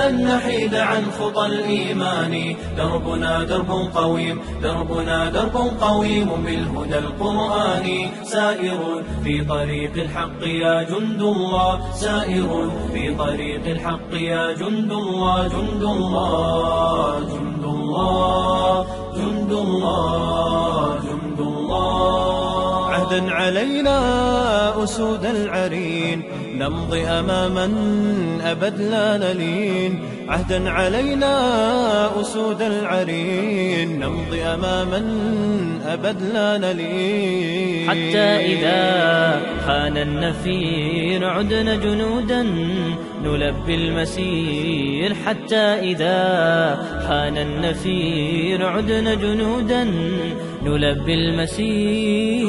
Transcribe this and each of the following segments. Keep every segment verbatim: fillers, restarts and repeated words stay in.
لن نحيد عن خطى الإيمان دربنا درب قويم دربنا درب قويم بالهدى القرآني سائر في طريق الحق يا جند الله سائر في طريق الحق يا جند الله جند الله جند الله جند الله جند الله عهدا علينا أسود العرين نمضي أماما أبد لا نلين عهدا علينا أسود العرين نمضي أماما أبد لا نلين حتى إذا حان النفير عدنا جنودا نلبي المسير حتى إذا حان النفير عدنا جنودا نلبي المسير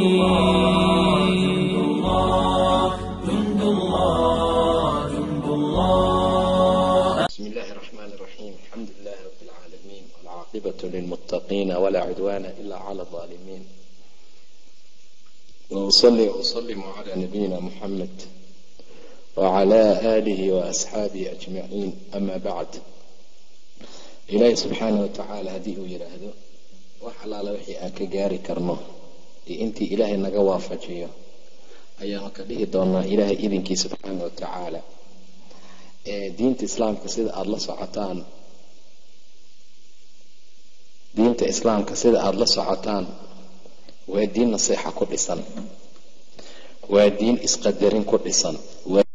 جند الله جند الله. بسم الله الرحمن الرحيم الحمد لله رب العالمين والعاقبة للمتقين ولا عدوان إلا على الظالمين وأصلي وأسلم على نبينا محمد وعلى آله وأصحابه أجمعين أما بعد إلهي سبحانه وتعالى هديه يرهده وحلال وحي أكجاري كرنه إنتي إلهي نجوا فجيه ayaanu ka dhihi doonaa ilaahay idinkii subxaana wa tacaala ee diinta islaamka sida aada la socotaan diinta islaamka sida aada la socotaan waa diin nasiixa ku dhisan waa diin isqadarin ku dhisan waa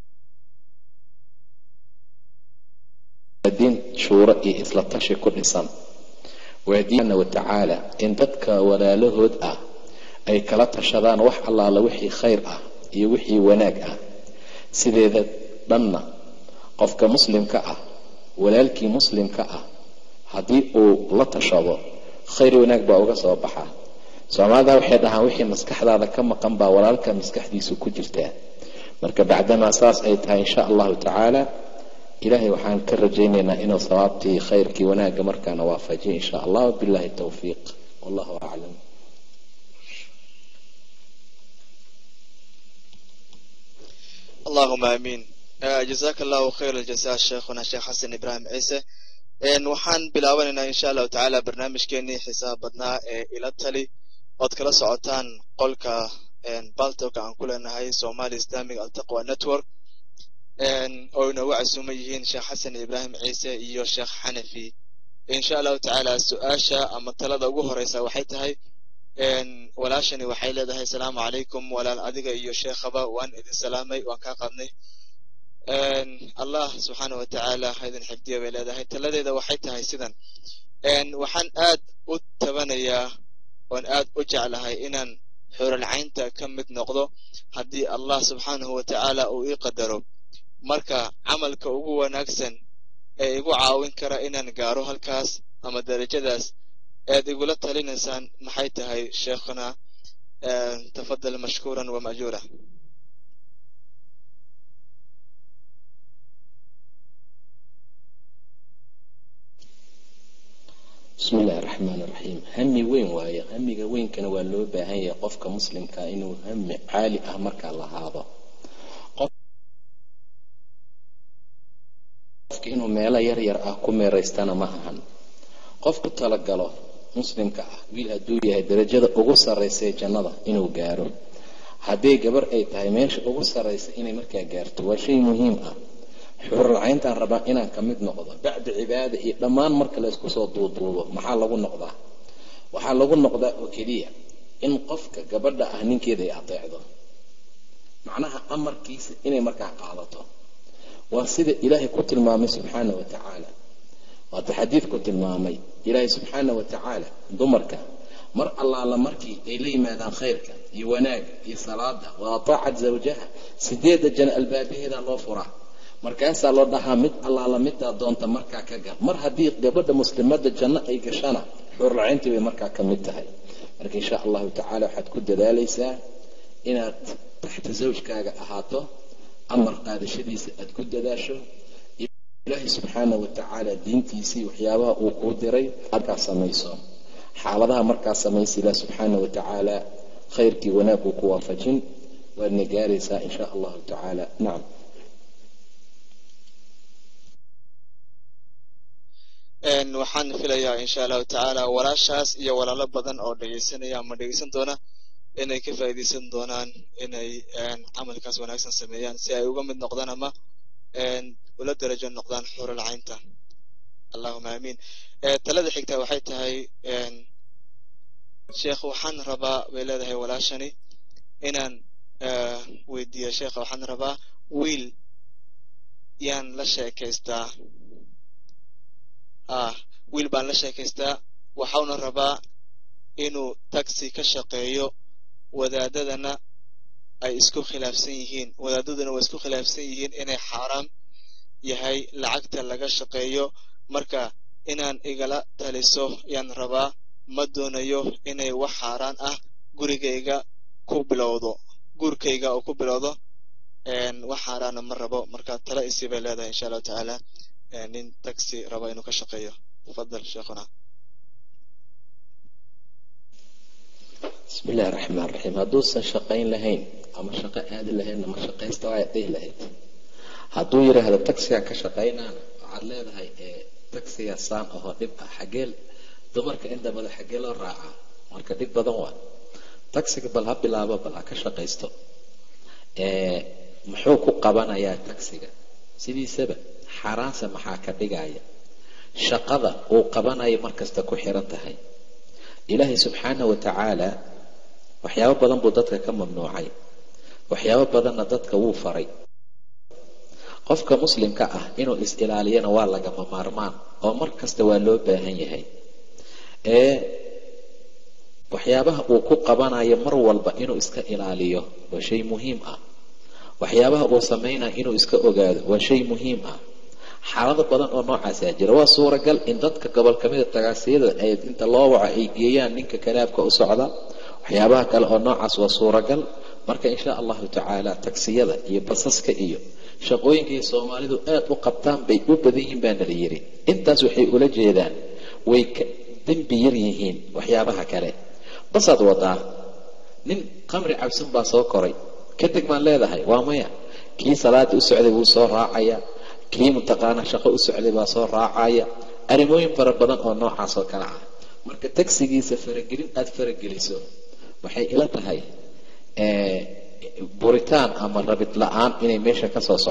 diin shuuro iyo isla tashi ku dhisan waa diin wa tacaala in dadka walaalahood ah ay kala tashadaan wax allaala wixii khayr ah iyo wixii wanaag ah sideeda dhanna qofka muslimka ah walaalkii muslimka ah haddii uu la tashado khayr wanaag baa uga soo baxaa soomaalida waxay dhahaan wixii maskaxdaada ka maqan baa walaalka maskaxdiisu ku jirtaa marka bacdamaa saas ay tahay insha allahu tacaala ilaahay waxaan ka rajaynaynaa inuu sawaabtii khayrkii wanaagga markaana waafajiyo insha allah billahi tawfiiq wallahu aclam. اللهم آمين. جزاك الله خير الجزاء شيخنا الشيخ حسن إبراهيم عيسى. وحان بلاواننا إن شاء الله تعالى برنامج كيني حسابنا إلى التالي وذكر سعوتان قولك بالتوك عن كل هاي سومالي إسلامي التقوى نتورك أو نوع سميين شيخ حسن إبراهيم عيسى إيو شيخ حنفي إن شاء الله تعالى سؤاشا أما التلاذة أقوه ريسا وحيتهاي walaashani waxay leedahay asalaamu calaykum walaal adiga iyo sheekhaba waan idin salaamay waan kaa qadnay allah subxaana wa tacaala ha idin xifdiya bay leedahay taladeeda waxay tahay sidan waxaan aad u tabanayaa oon aad u jeclahay inaan xuralcaynta ka mid noqdo haddii allah subxaanahu wa tacaala uu ii qadaro marka camalka ugu wanaagsan ee igu caawin kara inaan gaaro halkaas ama darajadaas aad igula talinaysaan maxay tahay sheekhuna tafadal mashkuuran wa majuura. بسم الله الرحمن الرحيم. همي وين وايا همي وين كان والو باهي قفك مسلم كانه هم عالي أمرك الله هذا قفك إنه ميلا ير ير أكون ريستانا معهن قفك تلقله muslimka ah wiil hadduu yahay darajada ugu sarraysa ee jannada inuu gaaro haddii gabar ay tahay meesha ugu sarraysa inay markaa gaarto waa shay muhiim ah xuralcayntaan rabaa inaan ka mid noqdo bacda cibaada iyo dhammaan marka la isku soo duuduubo maxaa lagu noqdaa waxaa lagu noqdaa oo keliya in qofka gabadha ah ninkeeda ay ateecdo macnaha amarkiisa inay markaa qaadato waa sida ilaahay ku tilmaamay subxaana wa tacaala waata xadiidku tilmaamay ilaahay subxaana wa tacaala dumarka mar allaala markii ay la yimaadaan khayrka iyo wanaaga iyo salaada waa ataacat zawjaha sideeda jana albaabaheeda loo furaa markaasaa loo dhahaa mid allaala midaa doonta markaa ka gal mar haddii gabadha muslimada janno ay gashana xuralcayntii bay markaa ka mid tahay marka insha allahu tacaala waxaad ku dadaalaysaa inaad taxta zawjkaaga ahaato amar qaadashadiisa aad ku dadaasho ilaahay subxaana wa tacaala diintiisii waxyaabaha uu kuu diray markaa samayso xaaladaha markaa samaysa ilaah subxaana wa tacaala khayrkii wanaaguu ku waafajin waadna gaaraysaa insha allahu tacaala. nacam. waxaan filayaa insha allahu tacaala walaashaas iyo walaalo badan oo dhegeysanaya ama dhegeysan doona inay ka faa'iideysan doonaan inay camalkaas wanaagsan sameeyaan si ay uga mid noqdaan ama ula darajo noqdaan xurul caynta allahumma amiin talada xigta waxay tahay sheekh waxaan rabaa way leedahay walaashani inaan weydiiyo sheekha waxaan rabaa wiil yaan la sheekaystaa ah wiil baan la sheekaystaa waxauna rabaa inuu taxi ka shaqeeyo wadaadadana ay isku khilaafsan yihiin wadaadaduna way isku khilaafsan yihiin inay xaraam yahay lacagta laga shaqeeyo marka inaan igala taliso yaan rabaa ma doonayo inay wax xaraan ah gurigayga ku bilowdo gurkayga oo ku bilowdo een wax xaraan ma rabo marka tala isibay leedahay insha Allah taala nin taxi raba inuu ka shaqeeyo fadal sheekhuna بسم الله الرحمن الرحيم هدو شقين لهين أما شقة هذه لهين أما شقين استوى يديه لهين هدو يرى هذا التاكسي كشقينا على هاي تاكسي صان أو نبقى حجيل دمرك عند بدل حجيل الراعة مرك ديك بدوان تاكسي قبل هب لعبة بلا كشقيستو محوك قبنا يا تاكسي سيدي سبب حراسة محاكا دقايا شقضة وقبنا يا مركز تكو حيرتها إلهي سبحانه وتعالى waxyaabo badan buu dadka ka mamnuucay waxyaabo badanna dadka wuu faray qofka muslimka ah inuu is ilaaliyana waa laga maarmaan oo mar kasta waa loo baahan yahay ee waxyaabaha uu ku qabanayo mar walba inuu iska ilaaliyo waa shay muhiim ah waxyaabaha uu sameeyna inuu iska ogaado waa shay muhiim ah xaalado badan oo noocaas ah jira waa suuragal in dadka gobol kamid ah tagaasiyada ay inta loo waco ay geeyaan ninka kalaabka u socda waxyaabaha kale oo noocaas waa suuragal marka insha Allah taala taksiyada iyo basaska iyo shaqooyinka Soomaalidu aad u qabtaan bay u badan yihiin baan la yiri intaas waxay ula jeedaan way dambi yar yihiin waxyaabaha kale basad wada nin qamri cabsan baa soo koray kadib ma leedahay waa maya kii salaad u socday wuu soo raacaya kii mutaqaana shaqo u socday baa soo raacaya arimooyin fara badan oo noocaas oo kala ah marka taksigiisa faragelin aad farageliso waxay ila tahay ee buritaan ama rabid la'aan inay meesha ka soo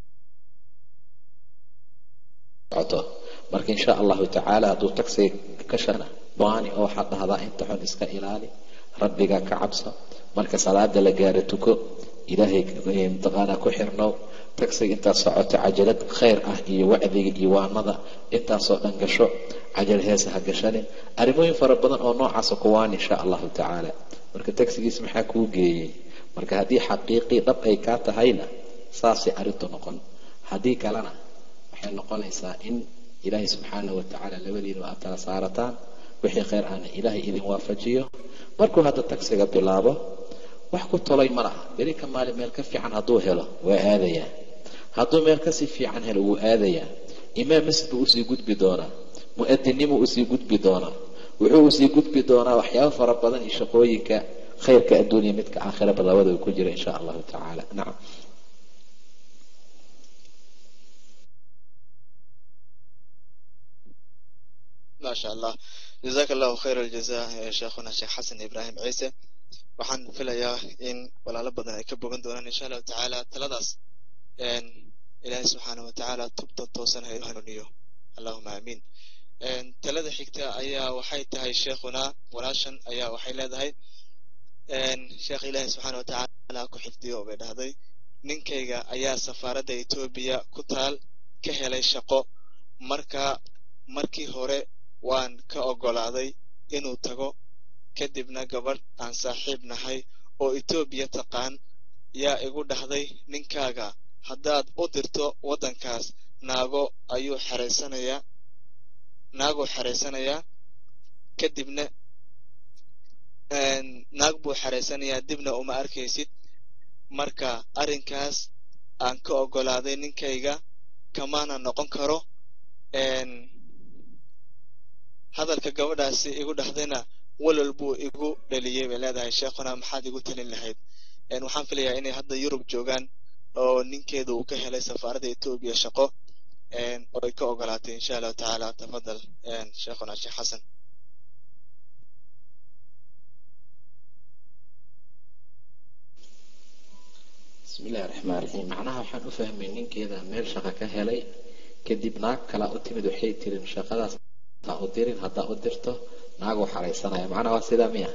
socoto marka insha Allah taala duu taksi ka shana baani oo xadahada inta xun iska ilaali rabbiga ka cabso marka salaada la gaaro tuko ilaahay mutaqaana ku xirno taksi inta socoto cajalad khayr ah iyo wacdiga iyo waanada inta soo dhan gasho cajal heesaha gashane arimooyin fara badan oo noocaas ku waan insha Allah taala marka taksigiis maxaa ku geeyay marka hadii xaqiiqi dab ay ka tahayna saasi arintu noqon hadii kalena waxay noqonaysaa in ilaahay subhanahu wa ta'ala labadiina waa tala saarataan wixii khayr aan ilaahay idin waafajiyo markuu hada taksiga bilaabo wax ku tolay malaha bari ka maal meel ka fiican haduu helo waa aadaya haduu meel ka si fiican helo wuu aadaya imaam masjid uu sii gudbi doona mu'adinimu uu sii gudbi doona wuxuu sii gudbi doona waxyaabo fara badan iyo shaqooyinka khayrka adduunyo midka aakhira badawada ku jira insha Allah taala nacam ما شاء الله جزاك الله خير الجزاء يا شيخنا الشيخ حسن إبراهيم عيسى waxaan filayaa in walaalo badan ay ka bogan doonaan insha Allah taala taladaas een ilaahay subhanahu wa taala tubta toosan hay hanuuniyo allahumma aamin een talada xigta ayaa waxay tahay sheekhuna walaashan ayaa waxay leedahay een sheekh ilaahay subhanahu wa taala ku xifdiyo oo dhahday ninkayga ayaa safaaradda Itoobiya ku taal ka helay shaqo marka markii hore waan ka ogolaaday inuu tago kadibna gabadh aan saaxiib nahay oo Itoobiya taqaan yaa igu dhahday ninkaaga haddaad u dirto wadankaas naago ayuu xareysanayaa naago xareysanayaa kadibna een naag buu xareysanayaa dibna uma arkaysid marka arinkaas aan ka ogolaaday ninkayga kamaana noqon karo een hadalka gabadhaasi igu dhahdayna walal buu igu dhaliyay leedahay sheekhuna maxaad igu talin lahayd een waxaan filayaa inay hadda Yurub joogaan oo ninkeedu uu ka helay safaaradda Itoobiya shaqo een oo way ka ogolaatay insha Allah ta'ala tafadal een sheekhuna Sheekh Xasan. bismillahi raxmaani raxiim macnaha waxaan u fahmay ninkeeda meel shaqo ka helay kadib naag kala u timid waxay tirin shaqadaas ha u dirin haddaa u dirto naagu xaraysanaya macnaha waa sidaa miya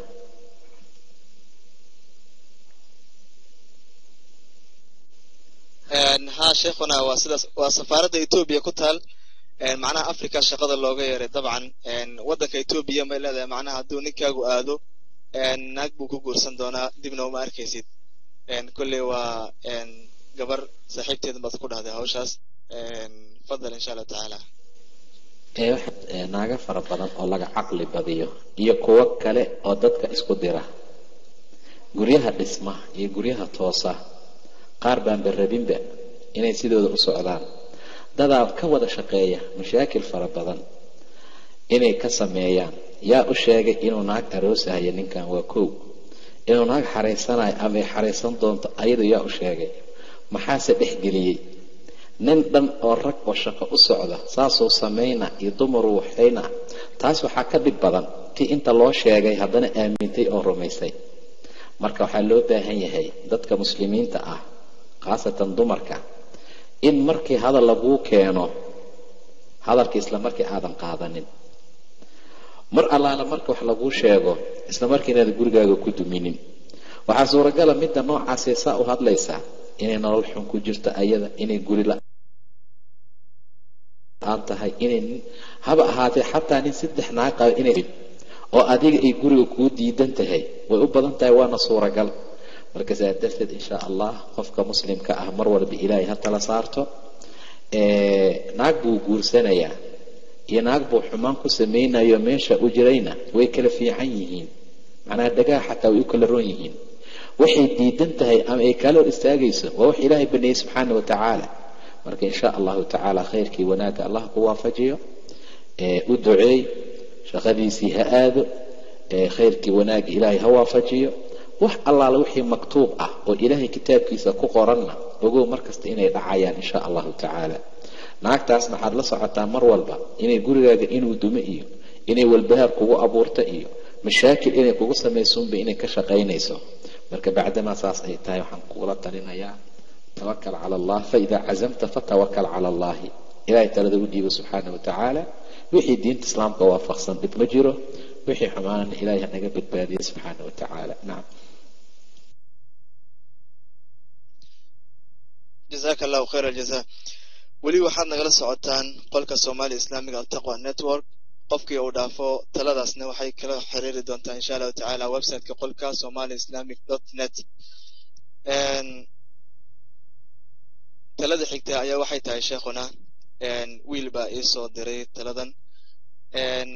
een ha sheekhuna waa sidaas waa safaaradda Ethiopia ku taal een macnaha Afrika shaqada looga yeeray dabcan een wadanka Ethiopia ma leedahay macnaha hadduu ninkaagu aado een naag buu ku guursan doonaa dibna uma arkaysid een kulli waa een gabar saaxiibteed baad ku dhahday hawshaas een fadlan insha Allah ta'ala ee waxa naaga fara badan oo laga caqli badiyo iyo kuwa kale oo dadka isku dira guryaha dhisma iyo guryaha toosa qaar baan barabinba inay sidooda u socdaan dadaab ka wada shaqeeya mashaakil fara badan inay ka sameeyaan yaa u sheegay inuu naag aroosayo ninkan waa kow inuu naag xareysanayo ama xareysan doonto ayadu yaa u sheegay maxaase dhexgeliyey nin dhan oo rag oo shaqo u socda saasoo sameeyna iyo dumaru waxayna taas waxaa ka dhib badan tii inta loo sheegay haddana aamintay oo rumaysay marka waxaa loo baahan yahay dadka muslimiinta ah khaasatan dumarka in markii hadal lagu keeno hadalkii isla markii aadan qaadanin mar allaala marka wax lagu sheego isla markii inaad gurigaaga ku duminin waxaa suuragala midda noocaas ee saa u hadlaysa inay nolol xun ku jirto ayada inay guri la aan tahay inay haba ahaatee xataa nin saddex naag qaba inay oo adiga ay guriga kuu diidan tahay way u badan tahay waana suuragal marka saa darteed insha allah qofka muslimka ah mar walba ilaahay ha tala saarto ee naag buu guursanayaa iyo naag buu xumaan ku sameynayo meesha u jirayna way kala fiican yihiin macnaha dhagaa xataa way u kala roon yihiin waxay diidan tahay ama ay kala hor istaagayso waa wax ilaahay baneeyey subxaana wa tacaala marka insha allahu tacaala khayrkii wanaagga allah ku waafajiyo ee u duceey shaqadiisii ha aado ee khayrkii wanaagga ilaahay ha waafajiyo wax allaala wixii maktuub ah oo ilaahay kitaabkiisa ku qoranna ogow markasta inay dhacayaan insha allahu tacaala naagtaasna waxaad la socotaa mar walba inay gurigaaga inuu dumo iyo inay walbahaar kugu abuurto iyo mashaakil inay kugu samaysuunba inay ka shaqaynayso marka bacdama saas ay tahay waxaan kugula talinayaa tawakkal cala allah faida cazamta fatawakkal cala allahi ilaahay talada u dhiibo subxaana wa tacaala wixii diinta islaamka waafaqsan dhib ma jiro wixii xumaanana ilaahay hanaga badbaadiya subxaana wa tacaala nacam jazaaka allahu khayra aljazaa weli waxaad nagala socotaan qolka Somali Islamic Al-Taqwa Network qofkii uu dhaafo taladaasna waxay kala xiriiri doontaa insha Allah ta'ala website-ka qolka somali islamic dot net een talada xigta ayaa waxay tahay sheekhuna een wiil baa ii soo diray taladan een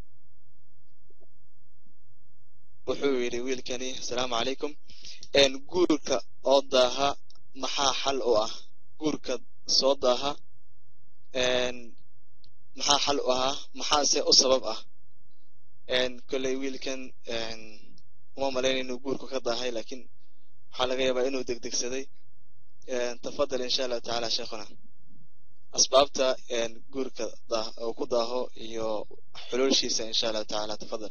wuxuu yiri wiilkani assalaamu calaykum een guurka oo daaha maxaa xal u ah guurka soo daaha een maxaa xal u ah maxaa se u sabab ah een kulay wiilkan een uma maleyn inuu guurku ka daahay laakiin waxaa laga yaabaa inuu degdegsaday een tafadal insha Allah ta'ala sheekhuna asbaabta een guurka daa oo ku daaho iyo xuluushiisa insha Allah ta'ala tafadal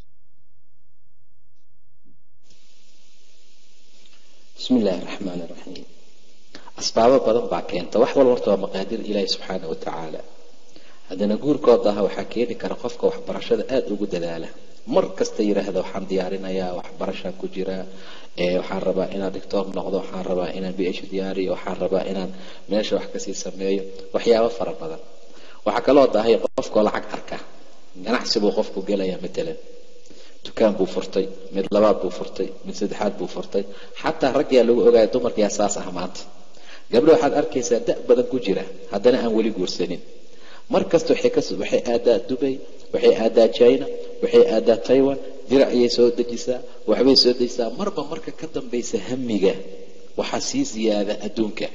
bismillahi raxmaani raxiim asbaabo badan baa keenta wax walba horta waa maqaadir ilaahay subxaana wa tacaala haddana guurkooda ah waxaa keeni kara qofka waxbarashada aada ugu dadaala mar kasta yidhaahda waxaan diyaarinayaa waxbarashaan ku jiraa ee waxaan rabaa inaan doctor noqdo waxaan rabaa inaan b h diyaariyo waxaan rabaa inaan meesha wax kasii sameeyo waxyaabo fara badan waxaa kaloo dahay qofkoo lacag arka ganacsi buu qofku gelayaa matalan dukaan buu furtay mid labaad buu furtay mid saddexaad buu furtay xataa ragyaa lagu ogaaya dumarkiyaa saas ah maanta gabdho waxaad arkaysaa da' badan ku jira haddana aan weli guursanin mar kasta waxay ka waxay aadaa Dubai waxay aadaa China waxay aadaa Taiwan dirac ayay soo dejisaa waxbay soo dejisaa marba marka ka dambaysa hamiga waxa sii ziyaada adduunka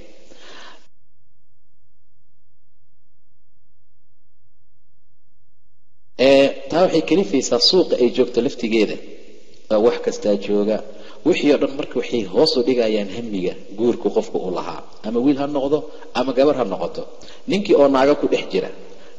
ee taa waxay kalifaysaa suuqa ay joogto laftigeeda wax kasta jooga wixii oo dhan marka waxay hoos u dhigayaan hamiga guurku qofku u lahaa ama wiil ha noqdo ama gabar ha noqoto ninkii oo naaga ku dhex jira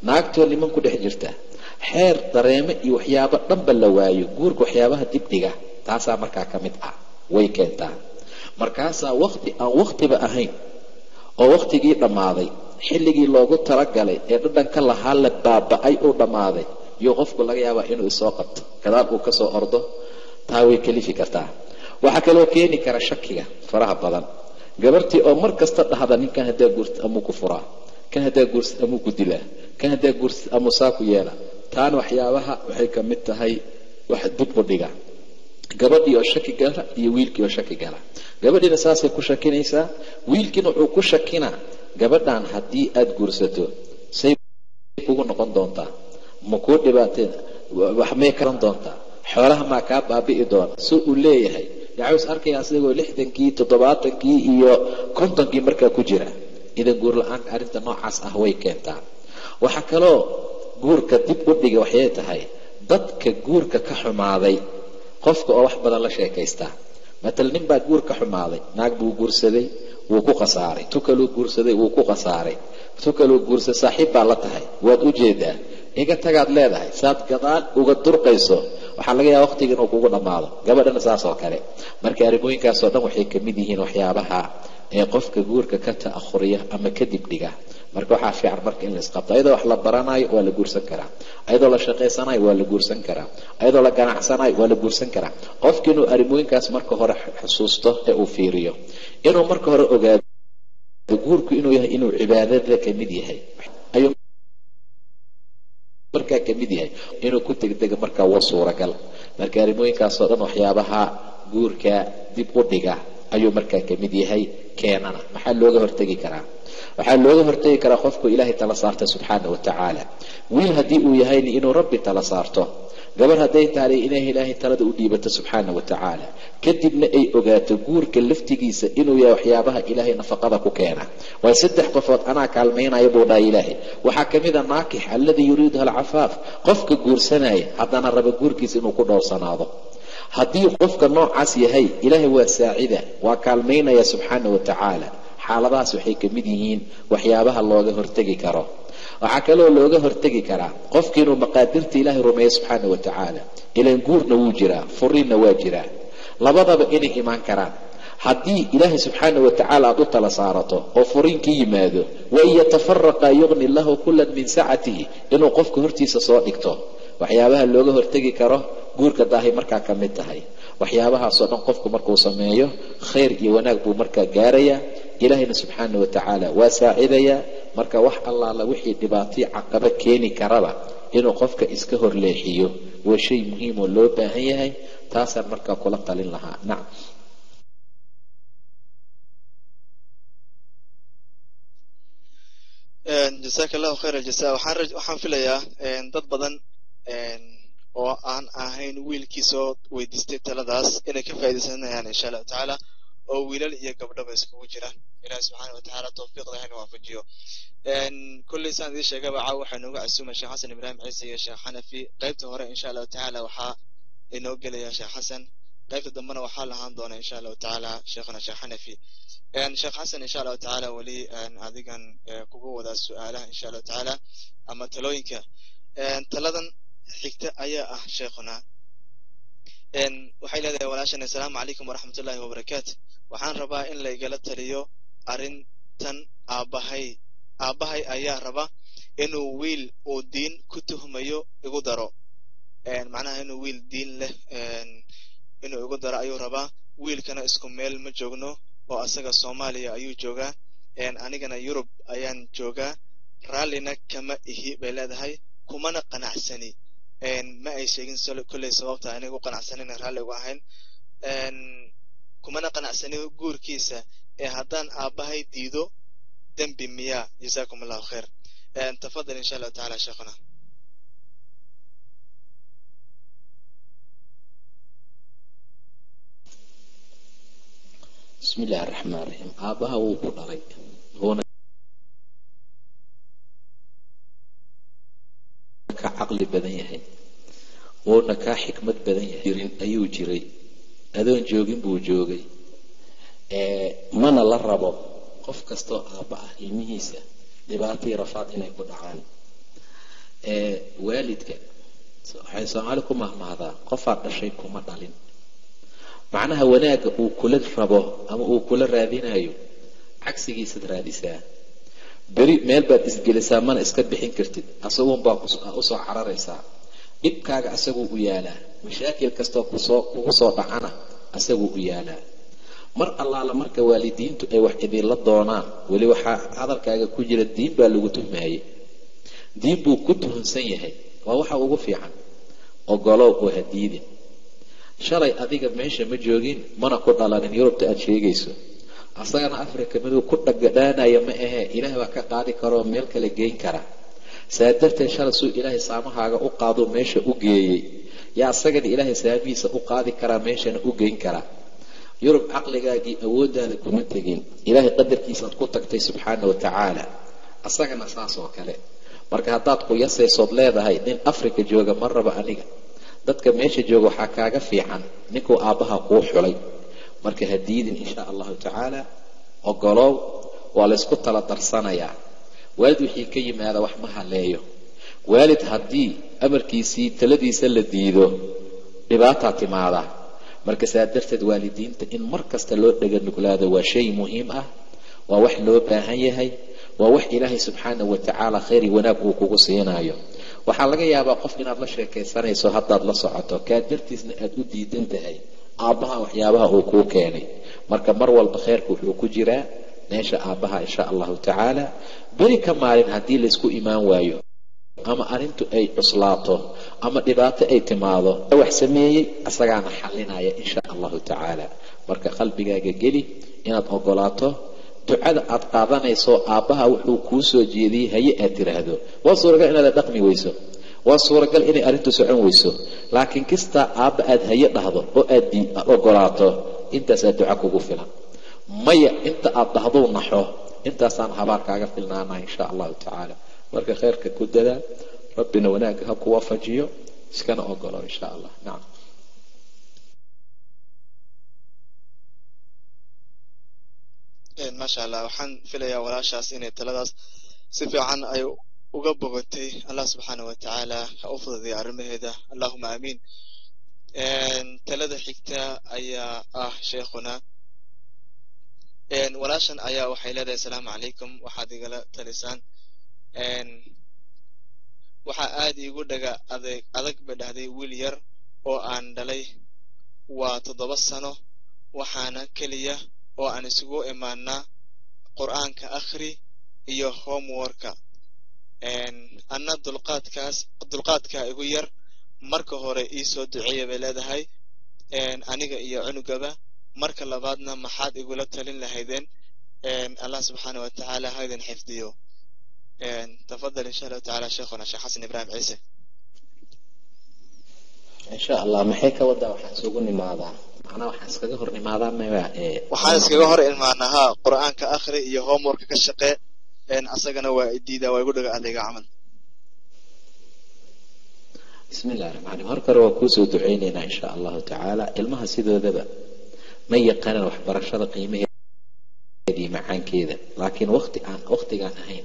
naagtoo niman ku dhex jirta xeer dareeme iyo waxyaabo dhanba la waayo guurka waxyaabaha dibdhiga taasaa markaa ka mid ah way keentaa markaasaa waqti aan waqtiba ahayn oo waqtigii dhammaaday xilligii loogu talagalay ee dhadhanka lahaa la baaba'ay uu dhammaaday iyo qofku laga yaabaa inuu isoo qabto gadaal uu kasoo ordo taa way kalifi kartaa waxaa kaloo keeni kara shakiga faraha badan gabartii oo mar kasta dhahda ninkan haddaa guursa amuu ku furaa kan haddaa guursa amuu ku dilaa kan haddaa guursa amuu saa ku yeela taana waxyaabaha waxay ka mid tahay wax dib u dhiga gabadhii oo shaki gala iyo wiilkii oo shaki gala gabadhiina saasay ku shakinaysaa wiilkiina wuxuu ku shakinaa gabadhan haddii aad guursato say kugu noqon doontaa ma kuu dhibaateen wax may karan doontaa xoolaha maa kaa baabi'i doona si uu leeyahay yacaws arkaya asigoo lixdankii toddobaatankii iyo kontonkii markaa ku jira idan guur la-aanka arrinta noocaas ah way keentaa waxaa kaloo guurka dib u dhiga waxay tahay dadka guurka ka xumaaday qofka oo wax badan la sheekaystaa matal nin baa guur ka xumaaday naag buu guursaday wuu ku khasaaray tu kaluu guursaday wuu ku khasaaray tu kaluu guursaday saaxiib baa la tahay waad u jeedaa iga tagaad leedahay saad gadaal uga durqayso waxaa laga yaaba waqtiga inuu kugu dhammaado gabadhana saas oo kale marka arrimooyinkaasoo dhan waxay ka mid yihiin waxyaabaha ee qofka guurka ka ta'akhuriya ama kadib dhiga marka waxaa fiican marka in la isqabto ayadoo wax la baranayo waa la guursan karaa ayadoo la shaqaysanayo waa la guursan karaa ayadoo la ganacsanayo waa la guursan karaa qofka inuu arrimooyinkaas marka hore xusuusto ee uu fiiriyo inuu marka hore ogaado guurku inuu yahay inuu cibaadada ka mid yahay ayuu markaa ka mid yahay inuu ku tegdega markaa waa suuragal marka arrimooyinkaasoo dhan waxyaabaha guurka dib u dhiga ayuu markaa ka mid yahay keenana maxaa looga hortegi karaa waxaa looga hortegi karaa qofku ilaahay tala saarta subxaana wa tacaala wiil haddii uu yahayna inuu rabbi tala saarto gabar hadday tahay inay ilaahay talada u dhiibato subxaana wa tacaala kadibna ay ogaato guurka laftigiisa inuu yahay waxyaabaha ilaahay nafaqada ku keena waa saddex qofood anaa kaalmaynaya buu dhahay ilaahay waxaa ka mid a naakix alladii yuriiduha alcafaaf qofka guursanaya haddana raba guurkiisa inuu ku dhowrsanaado haddii qofka noocaas yahay ilaahay waa saacida waa kaalmaynaya subxaana wa tacaala xaaladahaas waxay ka mid yihiin waxyaabaha looga hortegi karo waxaa kaloo looga hortegi karaa qofka inuu maqaadirta ilaahay rumeeyo subxaana wa tacaala ilaan guurna wuu jiraa furiinna waa jiraa labadaba inay imaan karaan haddii ilaahay subxaana wa tacaala aad u tala saarato oo furiinka yimaado wain yatafaraqa yugni lahu kulan min sacatihi inuu qofka hortiisa soo dhigto waxyaabaha looga hortegi karo guurka daahay markaa ka mid tahay waxyaabahaasoo dhan qofku markuu sameeyo khayr iyo wanaag buu markaa gaarayaa ilaahayna subxaana wa tacaala waa saacidayaa marka wax allaala wixii dhibaatay caqaba keeni karaba inuu qofka iska horleexiyo waa shay muhiim oo loo baahan yahay taasaan markaa kula talin lahaa nacam jasaaka allahu khayr aljasa waxaan waxaan filayaa dad badan oo aan ahayn wiilkiisoo weydiistay taladaas inay ka faaidaysanayaan insha allahu tacaala oo wiilal iyo gabdhaba iskugu jiraan ilahi subxaana watacaala tawfiiqda hayna waafajiyo kulley saan idii sheegaba caaw waxaa inooga casuumay sheekh xasan ibraahim ciise iyo sheekh xanafi qaybta hore insha allahu tacaala waxaa inoo gelaya sheekh xasan qaybta dambena waxaa lahaan doona insha allahu tacaala sheekhana sheekh xanafi sheekh xasan insha allahu tacaala weli adigan kugu wadaa su-aalaha insha allahu tacaala ama talooyinka taladan xigta ayaa ah sheekhuna waxay leedahay walaashan assalaamu calaykum waraxmatullahi wabarakaatu waxaan rabaa in laygala taliyo arrintan aabbahay aabbahay ayaa raba inuu wiil uu diin ku tuhmayo igu daro macnaha inuu wiil diin leh inuu igu daro ayuu rabaa wiilkana isku meel ma joogno oo asaga soomaaliya ayuu joogaa anigana yurub ayaan joogaa raallina kama ihi bay leedahay kumana qanacsani ma ay sheegin kolley sababta anigu qanacsanin raalli ugu ahayn kumana qanacsani guurkiisa ee haddaan aabbahay diido dembi miyaa jazakum allahu khayr tafadal insha allahu tacaala sheekhuna bismi illahi araxmaan raxiim aabbaha wuu ku dhalay wuuna ka caqli badan yahay wuuna kaa xikmad badan yahay jirin ayuu jiray adoon joogin buu joogay mana la rabo qof kastoo aabba ah ilmihiisa dhibaatai rafaad inay ku dhacaan ee waalidka waxay Soomaali ku mahmahdaa qofaad dhashay kuma dhalin macnaha wanaaga uu kula rabo ama uu kula raadinayo cagsigiisa raadisaa bari meel baad isgelisaa mana iska bixin kartid asagoo baa u soo cararaysaa dhibkaaga asagoo u yaalaa mashaakil kasto ku soo kugu soo dhacana asagoo u yaalaa mar allaala marka waalidiintu ay wax idin la doonaan wali waxa hadalkaaga ku jira diin baa lagu tuhmayay diin buu ku tuhunsan yahay waa waxa ugu fiican ogolow oo hadiidin shalay adiga meesha ma joogin mana ku dhalanin Yurubta aad sheegayso asagana Afrika miduu ku dhagdhaanaya ma ahe Ilaahay waa ka qaadi karo meel kale geyn kara saadartay shalay suu Ilaahay saamahaaga u qaado meesha u geeyay yaa asagana Ilaahay saamiisa u qaadi kara meeshana u geyn kara Yurub aqligaagii awoodaada kuma tagin Ilaahay qadarkiisa ku tagtay subxaanahu wa ta'ala asagana saas oo kale marka hadaad ku yasayso leedahay nin Afrika jooga marraba aniga dadka meesha jooga waxa kaaga fiican ninkuu aabaha ku xulay marka hadiidin insha Allah ta'ala ogolow waa la isku tala darsanaya waalid wixii ka yimaada wax ma haleeyo waalid hadii amarkiisii taladiisa la diido dhibaato timaada marka saadarteed waalidiinta in markasta loo dhaga nuglaado waa shay muhiim ah waa wax loo baahan yahay waa wax Ilaahay subxaanahu wa ta'ala khayr wanaag uu kugu siinayo waxa laga yaabaa qof inaad la sheekaysanayso haddaad la socoto ka dartiisna aad u diidan tahay aabaha waxyaabaha uu ku keenay marka mar walba khayrku wuxuu ku jiraa meesha aabaha insha Allah ta'ala bari ka maalin hadii la isku iimaan waayo ama arintu ay cuslaato ama dhibaato ay timaado wax sameeyay asagaana xalinaya insha Allah ta'ala marka qalbigaaga geli inaad ogolaato ducada aad qaadanayso aabaha wuxuu ku soo jeediyay haye aad tiraahdo waa suuragal inaad dhaqmi weyso waa suuragal inay arintu socon weyso laakiin kista aaba aad haye dhahdo oo aad ogolaato intaas aad duco kugu filan maya inta aad dhahdo naxo intaasaan habaarkaaga filnaana insha Allah ta'ala marka khayrka ku dada rabbina wanaaga ha ku waafajiyo iskana ogolo insha Allah naam een ma sha Allah waxaan filayaa walaashaas inay taladaas si fiican ay uga bogatay Allah subhanahu wa ta'ala ha u fududeeyo arrimaheeda Allahumma amiin een talada xigta ayaa ah sheekhuna een walaashan ayaa waxay leedahay assalaamu calaykum waxaad igala talisaan een waxa aad iigu dhaga adag adag badahday wiil yar oo aan dhalay waa toddoba sano waxaana kaliya oo aan isugu imaanaa quraanka akhri iyo homeworka een anna dulqaadkaas dulqaadka igu yar marka hore ii soo duceeyay bay leedahay een aniga iyo cunugaba marka labaadna maxaad igula talin lahaydeen een Allah subhanahu wa ta'ala haydan xifdiyo een tafadal insha Allah ta'ala sheekhuna Sheekh Xasan Ibrahim Ciise insha Allah maxay ka wada waxaan sugu nimaadaa ana waxaan iskaga hor nimaadaa ma ee waxaan iskaga hor ilmaanaha quraanka akhri iyo homework ka shaqee een asagana waa diida waa igu dhaga adeega camal bismillaahir rahmaanir rahiim horkar waa ku soo duceynayna insha Allah ta'ala ilmaha sidoodaba ma yaqaan wax barashada qiimaheedii macaankeeda laakiin waqti aan waqtigan ahayn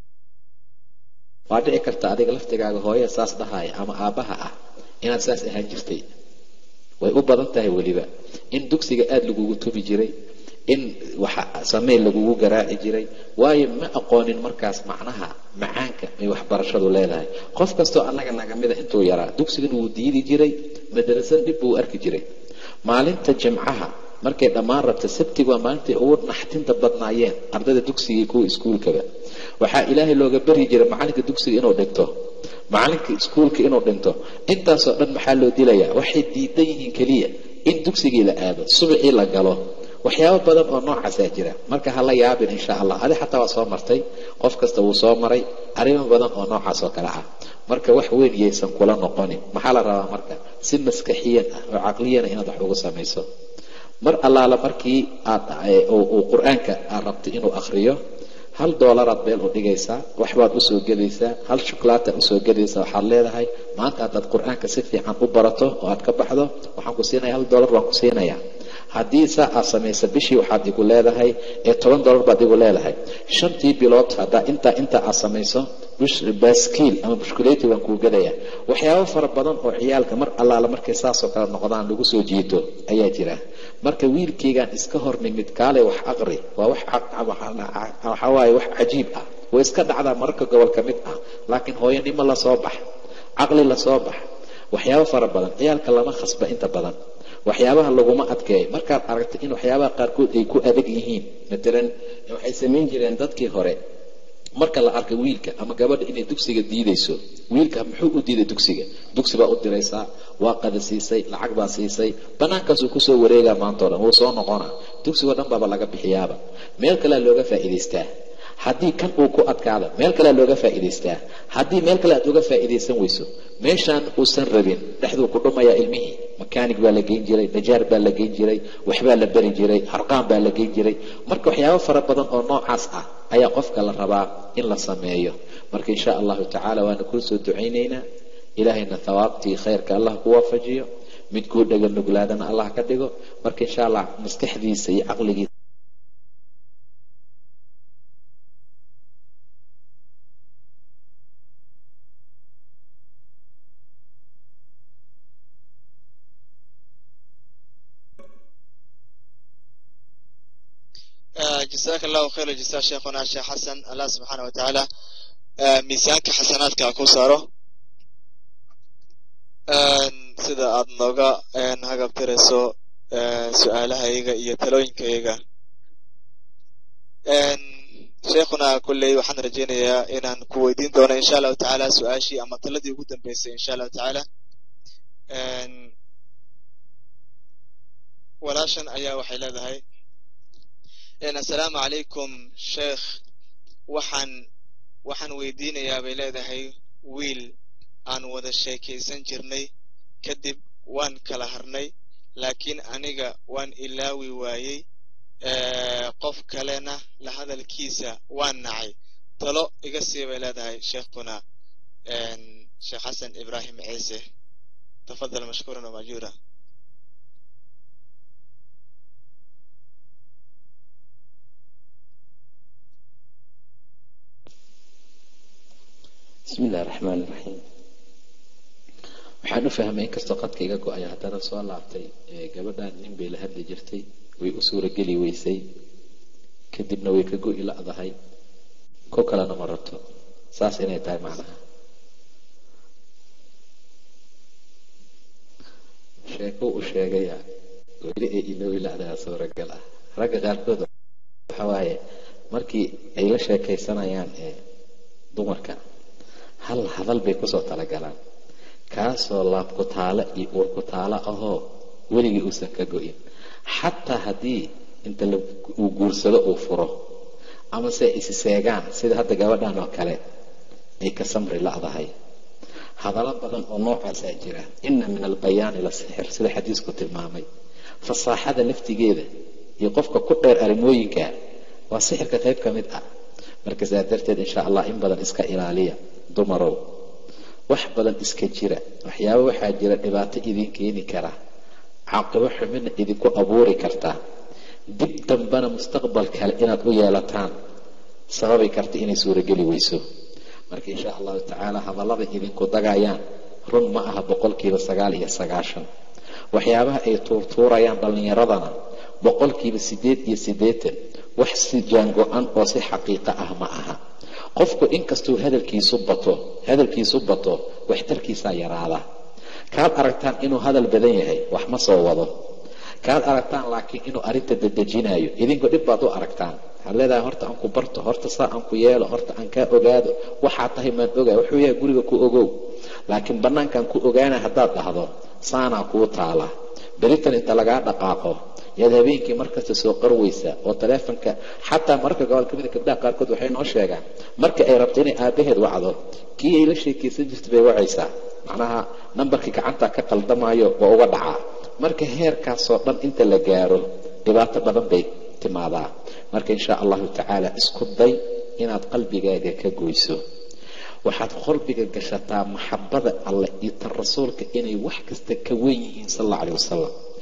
waa dhici karta adiga laftigaaga hooyo saas dhahay ama aabaha ah inaad saas ahaan jirtay way u badan tahay waliba in dugsiga aad lagu tubi jiray in waxa sameey lagu garaaci jiray way ma aqoonin markaas macnaha macaanka ay wax barashadu leedahay qof kasto anaga naga mid ah intuu yaraa dugsiga uu diidi jiray madrasad dib uu arki jiray maalinta jimcaha markay dhamaan rabta sabtiga waa maalintii ugu naxtinta badnaayeen ardayda dugsiga ku iskuulkaba waxa ilaahay looga bari jiray macalinka dugsiga inuu dhigto macalinka iskuulka inuu dhinto intaas oo dhan maxaa loo dilayaa waxay diidan yihiin kaliya in dugsiga la aado subaxii la galo waxyaabo badan oo noocaas ah jira marka hala yaabin insha Allah adi xataa waa soo martay qof kasta uu soo maray arrimo badan oo noocaas oo kala ah marka wax weyn yeesan kula noqonin maxaa la rabaa marka si maskaxiyan oo aqliyan inaad wax ugu samayso mar allaala markii aad oo quraanka aad rabto inuu akhriyo hal dollar aad beel u dhigaysaa waxbaad u soo gelaysaa hal shuklaata u soo gelaysaa waxaad leedahay maanta aad quraanka si fiican u barato oo aad ka baxdo waxaan ku siinayaa hal dollar waan ku siinayaa haddii saa aad samaysa bishii waxaad igu leedahay ee toban dollar baad igu leedahay shantii bilood haddaa intaa intaa aad samayso baaskiil ama bushkuleeti waan kuu gadaya. waxyaabo fara badan oo ciyaalka mar allaala markay saasoo kale noqdaan lagu soo jiito ayaa jira. marka wiilkaygaan iska hor nimid kaale wax aqri waa wax waxaa waaye wax cajiib ah. way iska dhacdaa mararka gobol ka mid ah, laakiin hooyanimo la soo bax, caqli la soo bax, waxyaabo fara badan ciyaalka lama khasba. inta badan waxyaabaha laguma adkeeyo. markaad aragto in waxyaabaha qaarkood ay ku adag yihiin, matalan waxay samayn jireen dadkii hore marka la arka wiilka ama gabadha inay dugsiga diidayso, wiilka muxuu u diiday dugsiga? dugsi baa u diraysaa, waa qada siisay, lacag baa siisay, banaankaasuu kusoo wareegaa maantao dhan, wuu soo noqonaa, dugsigoo dhan baaba laga bixiyaaba. meel kalea looga faa'iidaystaa. haddii kan uu ku adkaada meel kalea looga faa'iidaystaa. haddii meel kale aad uga faa'iidaysan weyso, meeshaan uusan rabin dhexduu ku dhumayaa ilmihii. makaanig baa la geyn jiray, najaar baa la geyn jiray, waxbaa la beri jiray, harqaan baa la geyn jiray. marka waxyaabo fara badan oo noocaas ah ayaa qofka la rabaa in la sameeyo. marka insha allahu tacaala waana kuu soo ducaynaynaa. ilaahayna thawaabtii khayrka allah ku waafajiyo, mid kuu dhaga nuglaadana allah ka dhigo. marka insha allah maskaxdiisa iyo caqligiisa جزاك الله خير الجزاء شيخنا الشيخ حسن. الله سبحانه وتعالى ميزانك حسناتك ku saaro. sida aad nooga hagabtirayso su'aalahayga iyo talooyinkayga. sheekhuna kulley waxaan rajaynayaa inaan ku weydiin doono insha allahu tacaala su-aashii ama taladii ugu dambeysay insha allahu tacaala. walaashan ayaa waxay leedahay assalaamu calaykum sheekh, waxaan waxaan weydiinayaa bay leedahay wiil aan wada sheekaysan jirnay, kadib waan kala harnay, laakiin aniga waan ilaawi waayey, qof kalena la hadalkiisa waan nacay. talo iga sii bay leedahay sheekhuna sheekh xasan ibraahim ciise. tafadal mashkuuran wa majuura. bismi illahi raxmaan iraxiim. waxaan u fahmay inkastoo qadka iga go-aya haddana soo laabtay. gabadhan nin bay la hadli jirtay, way u suurageli weysay, kadibna way ka go-i la'dahay, ko kalena ma rabto. saas inay tahay macnaha. sheeko u sheegaya weli ay iloowi la'daha suuragal ah. ragga qaarkood waxa waaye markii ay la sheekaysanayaan ee dumarka hal hadal bay kusoo talagalaan, kaasoo laab ku taala iyo uur ku taala ahoo weligii uusan ka go-in. xataa haddii inta uu guursado uu furo ama se isi seegaan sida hadda gabadhan oo kale ay ka samri la'dahay. hadallo badan oo noocaasaa jira. inna min albayaani la sixir, sida xadiisku tilmaamay. fasaaxada laftigeeda iyo qofka ku dheer arrimooyinka waa sixirka qayb ka mid ah. marka sidaa darteed insha allah in badan iska ilaaliya dumarow. wax badan iska jira. waxyaaba waxaa jira dhibaato idin keeni kara, caaqibo xumina idinku abuuri kartaa, dib dambana mustaqbal kale inaad u yeelataan sababi karta inay suurageli weyso. marka insha allahu tacaala hadallada idinku dagayaan run ma aha boqolkiiba sagaal iyo sagaashan. waxyaabaha ay tuurtuurayaan dhallinyaradana boqolkiiba sideed iyo siddeetan wax si jaango-an oo si xaqiiqa ah ma aha. qofku inkastuu hadalkiisu bato hadalkiisu bato waxtarkiisaa yaraada. kaad aragtaan inuu hadal badan yahay wax ma soo wado. kaad aragtaan laakiin inuu arrinta dadejinayo idinku dhib baad u aragtaan. waxaad leedahay horta aan ku barto, horta saa aan ku yeelo, horta aan kaa ogaado, waxaa tahay maan ogaa, wuxuu yahay guriga ku ogow. laakiin bannaankaan ku ogaana haddaad dhahdo saanaa kuu taala, beritan inta lagaa dhaqaaqo yaad habeenkii markasta soo qarweysa oo taleefonka xataa mararka gobol ka mida gabdhaha qaarkood waxay noo sheegaan marka ay rabto inay aabaheed wacdo kii ay la sheekaysan jirtay bay wacaysaa. macnaha nambarkii gacanta ka qaldamayo waa uga dhacaa. marka heerkaasoo dhan inta la gaaro dhibaato badan bay timaadaa. marka insha allahu tacaala isku day inaad qalbigaaga ka goyso. waxaad qalbiga gashataa maxabada alleh iyo tan rasuulka inay wax kasta ka weyn yihiin sal alla aleh wasalam.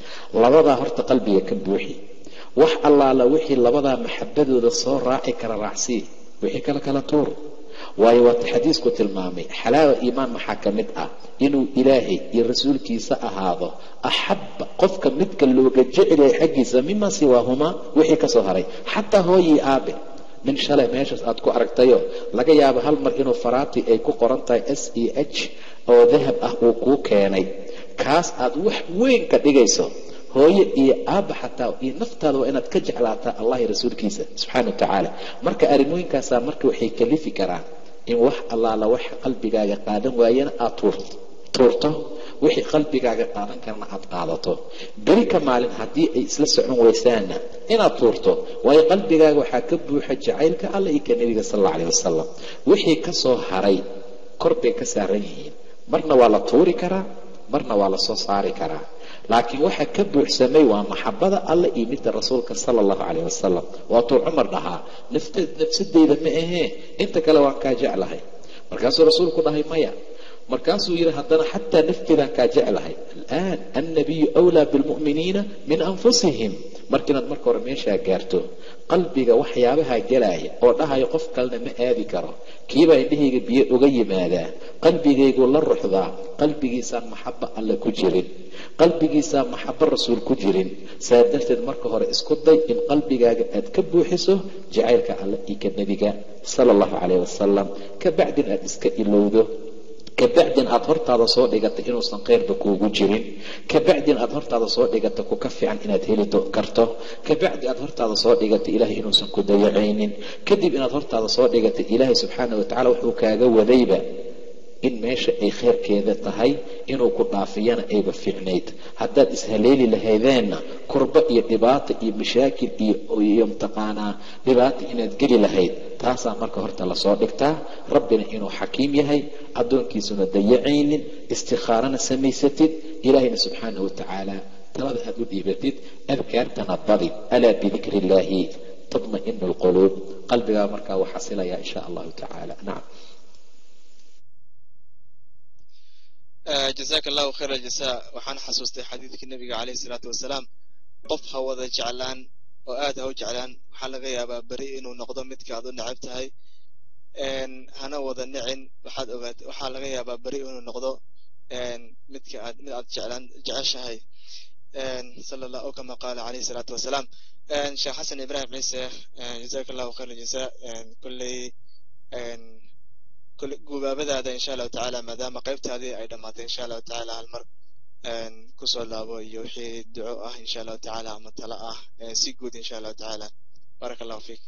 labadaa horta qalbiga ka buuxi wax allaala wixii labadaa maxabadooda soo raaci kara raacsii wixii kale kala tuur waayo waata xadiisku tilmaamay xalaawa iimaan maxaa ka mid ah inuu ilaahay iyo rasuulkiisa ahaado axabba qofka midka looga jecelyahay xaggiisa mima siwaahumaa wixii kasoo haray xataa hooyii aabe min shalay meeshaas aad ku aragtayo laga yaabo hal mar inuu faraati ay ku qoran tahay s e h oo dahab ah uu kuu keenay kaas aad wax weyn ka dhigayso hooyo iyo aabba xataa iyo naftaada waa inaad ka jeclaataa allah iyo rasuulkiisa subxaana wa tacaala marka arrimooyinkaasaa marka waxay kalifi karaan in wax allaala waxa qalbigaaga qaadan waayana aad tuurto tuurto wixii qalbigaaga qaadan karana aad qaadato beri ka maalin haddii ay isla socon weysaana inaad tuurto waayo qalbigaaga waxaa ka buuxa jacaylka alla iyo ka nebiga sal alla alayh wasalam wixii ka soo haray kor bay ka saaran yihiin marna waa la tuuri karaa marna waa la soo saari karaa laakiin waxa ka buuxsamay waa maxabada alla iyo midda rasuulka sala allahu calayh wasalam waatuu cumar dhahaa nafsadeyda ma ahee inta kale waan kaa jeclahay markaasuu rasuulku dhahay maya markaasuu yidhi haddana xataa nafteedaan kaa jeclahay alaan annabiyu wlaa bilmu'miniina min anfusihim markiinaad marka hore meeshaa gaarto qalbiga waxyaabaha gelaaya oo dhahayo qof kalena ma aadi karo kiibaa indhahayga biyo uga yimaadaa qalbigayguu la ruxdaa qalbigiisaan maxabo alle ku jirin qalbigiisaa maxabo rasuul ku jirin saa darteed marka hore isku day in qalbigaaga aad ka buuxiso jacaylka alle iyo ka nebiga sala allahu calayh wasalam ka bacdin aad iska ilowdo kabacdin aad hortaada soo dhigata inuusan khayrba kuugu jirin kabacdin aad hortaada soo dhigata ku ka fiican inaad heli karto kabacdi aad hortaada soo dhigata ilaahay inuusan ku dayacaynin kadib inaad hortaada soo dhigata ilaahay subxaana wa tacala wuxuu kaaga wadayba in meesha ay khayrkeeda tahay inuu ku dhaafiyana ayba fiicnayd haddaad ishaleeli lahaydeenna kurba iyo dhibaata iyo mashaakil iyo mtaqaanaa dhibaata inaad geli lahayd taasaa marka horta lasoo dhigtaa rabbina inuu xakiim yahay addoonkiisuna dayacaynin istikhaarana samaysatid ilaahayna subxaana wa tacaala talada aad u dhiibatid adkaartana badi alaa bidikri illaahi tatma'inu alquluub qalbigaa markaa wuu xasilayaa insha allahu tacaala nacam jazaaka allahu khayr aljasa waxaan xasuustay xadiidkii nabiga calayhi salaatu wasalaam qof ha wada jeclaan oo aad ha u jeclaan waxaa laga yaabaa beri inuu noqdo midka aad u necab tahay hana wada nicin waxaad ogaat waxaa laga yaabaa beri inuu noqdo midka aad mid aad jeclaan jeceshahay sala allah o kama qaala calayhi salaatu wasalaam sheekh xasan ibrahim ciise jazaaka allahu khayr aljasa kulley gubaabadaada insha allahu tacaala maadaama qaybtaadii ay dhammaatay insha allahu tacaala hal mar kusoo laabo iyo wixii duco ah insha allahu tacaala ama talo ah si guud insha allahu tacaala baaraka allahu fiik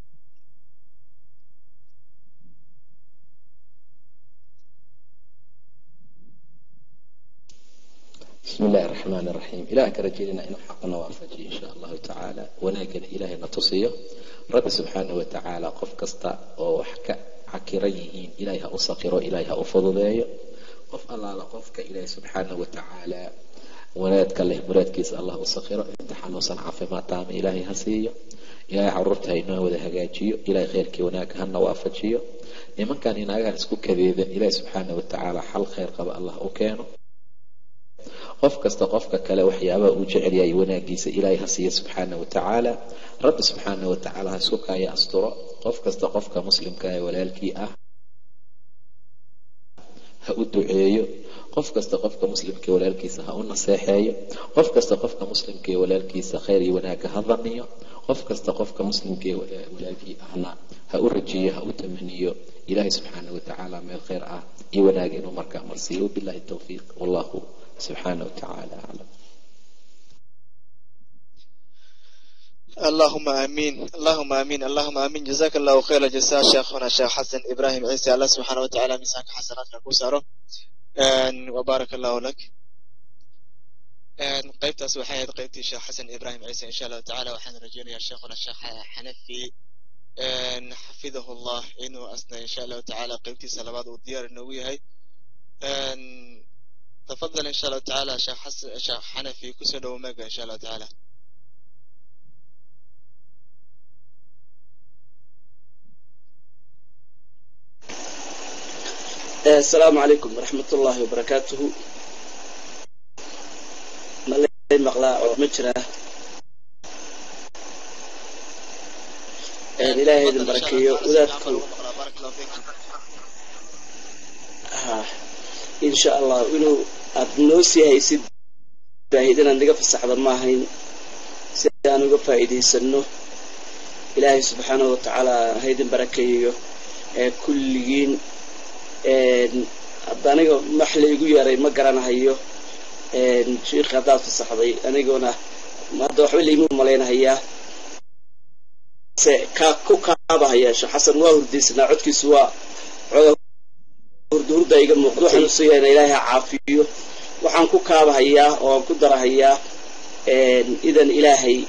بسم الله الرحمن الرحيم إلهك رجلنا إنه حقنا وافجي إن شاء الله تعالى ولكن إلهي نتصيه رب سبحانه وتعالى قف كستا وحكا عكريهين إلهي أصقره إلهي أفضليه قف الله لقفك إلهي سبحانه وتعالى ولادك الله مراد كيس الله أصقره امتحان وصنع فيما تام إلهي هسيه إلهي عرفتها إنه وذا هجاجيه إلهي خيرك وناك هنا وافجيه لمن كان هنا اسكو كذيذا إلهي سبحانه وتعالى حل خير قبل الله وكانه qof kasta qofka kale waxyaaba uu jecel yahay wanaagiisa ilaahay hasiya subhanahu wa ta'ala rabbi subhanahu wa ta'ala ha isku kaaya asturo qof kasta qofka muslimka ah walaalkii ah ha u duceeyo qof kasta qofka muslimka walaalkiisa ha u naseexeeyo qof kasta qofka muslimka walaalkiisa khayr iyo wanaag ha dhamiyo qof kasta qofka muslimka walaalkii ahna ha u rajiyo ha u tamaniyo ilaahay subhanahu wa ta'ala meel khayr ah iyo wanaag inuu markaa marsiiyo billahi tawfiiq wallahu سبحانه وتعالى أعلم. اللهم آمين اللهم آمين اللهم آمين جزاك الله خير الجزاء شيخنا شيخ حسن إبراهيم عيسى الله سبحانه وتعالى مساك حسنات كوسارو وبارك الله لك. قيبت أسوحية قيبتي شيخ حسن إبراهيم عيسى إن شاء الله تعالى وحن رجينا يا شيخنا الشيخ حنفي حفظه الله إنه أثناء إن شاء الله تعالى قيبتي سلامات والديار النووية هاي تفضل إن شاء الله تعالى شيخ حسن شيخ حنفي كسر ومجا إن شاء الله تعالى. السلام عليكم ورحمة الله وبركاته. ما malay maqlaa oo ma jiraa ee ilaahay idin barakeeyo wadaadku ha insha Allah inuu aad noo sii haysid baahidana naga fasaxda ma ahayn si aan uga faa'iideysano ilaahay subhanahu wa ta'ala haydin barakeeyo ee kulligiin ee adaniga maxlaygu yaray ma garanayo ee sheekh hadaad fasaxday aniguna maada waxba leeymu maleynayaa se ka ku kaabahaya sheekh Xasan waa hurdiisna codkiisu waa hurdurda iga muuqdo waxaan soo yeeray ilaahay caafiyo waxaan ku kaabahayaa oo aan ku darahayaa een idan ilaahay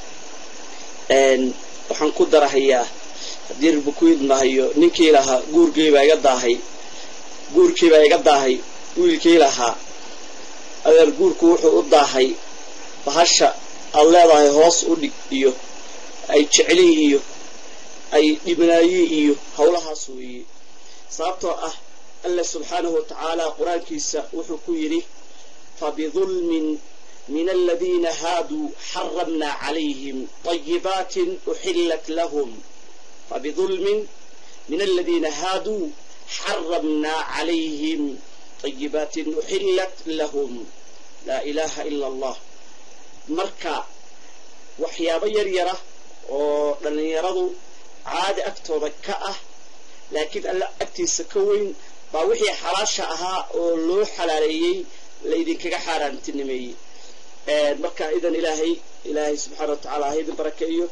een waxaan ku darahayaa haddii rabbi ku idmaayo ninkii lahaa guurkii baa iga daahay guurkii baa iga daahay wiilkii lahaa adeer guurku wuxuu u daahay bahasha aad leedahay hoos u dhig iyo ay jeceliin iyo ay dhibnaayi iyo hawlahaas weeye sababtoo ah Allah subhanahu wa ta'ala quraankiisa wuxuu ku yiri فبظلم من الذين هادوا حرمنا عليهم طيبات أحلت لهم فبظلم من الذين هادوا حرمنا عليهم طيبات أحلت لهم لا إله إلا الله مركا وحيابا يريرا ولن يرضوا عاد أكتب كأه لكن ألا أكتب سكوين باوحي حراشها ولو حلاليي ليدين كجا حاران تنمي مركا إذا إلهي إلهي سبحانه وتعالى هيدا بركيه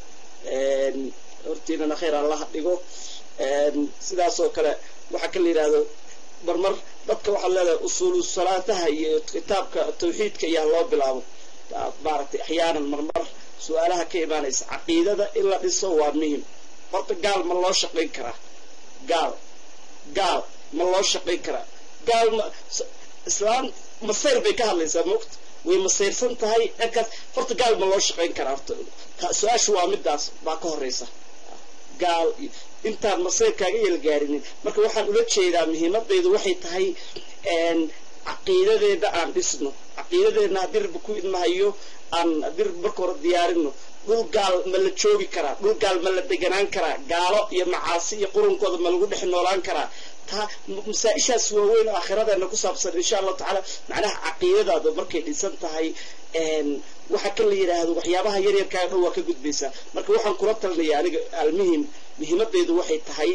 أرتينا خير الله ديجو سيدا سو كلا وحكى لي هذا برمر بدك وحلا له أصول الصلاة هي كتاب التوحيد كي الله بالعو بارت أحيانا مرمر سؤالها كيمان إس عقيدة ده إلا بالصواب مهم فرت قال ما الله شقين كره قال قال ما الله شقين كره قال إسلام مصير بكهل إذا مقت ومصير سنتهاي أكثر فرت قال ما الله شقين كره سؤال شو عمد داس باكو الرئيسة قال أنت مصير كاجي الجارين مركب واحد ولد شيء ده مهمة بيدو واحد هاي إن عقيدة ده عن اسمه عقيدة ده نادر بكون ما هيو عن نادر بكور ديارنا قول قال ملة شوقي كرا قول قال ملة دجنان كرا قالوا يا معاصي يقولون كذا ملقود إحنا نوران كرا تا مسائشة سوين آخرة أنك صابصر إن شاء الله تعالى معناها عقيدة ده مركب الإنسان تهاي إن وحكى لي هذا وحيابها يري كان هو كجود بيسا مركب واحد كرات اللي يعني المهم مهمة بيد واحد تهاي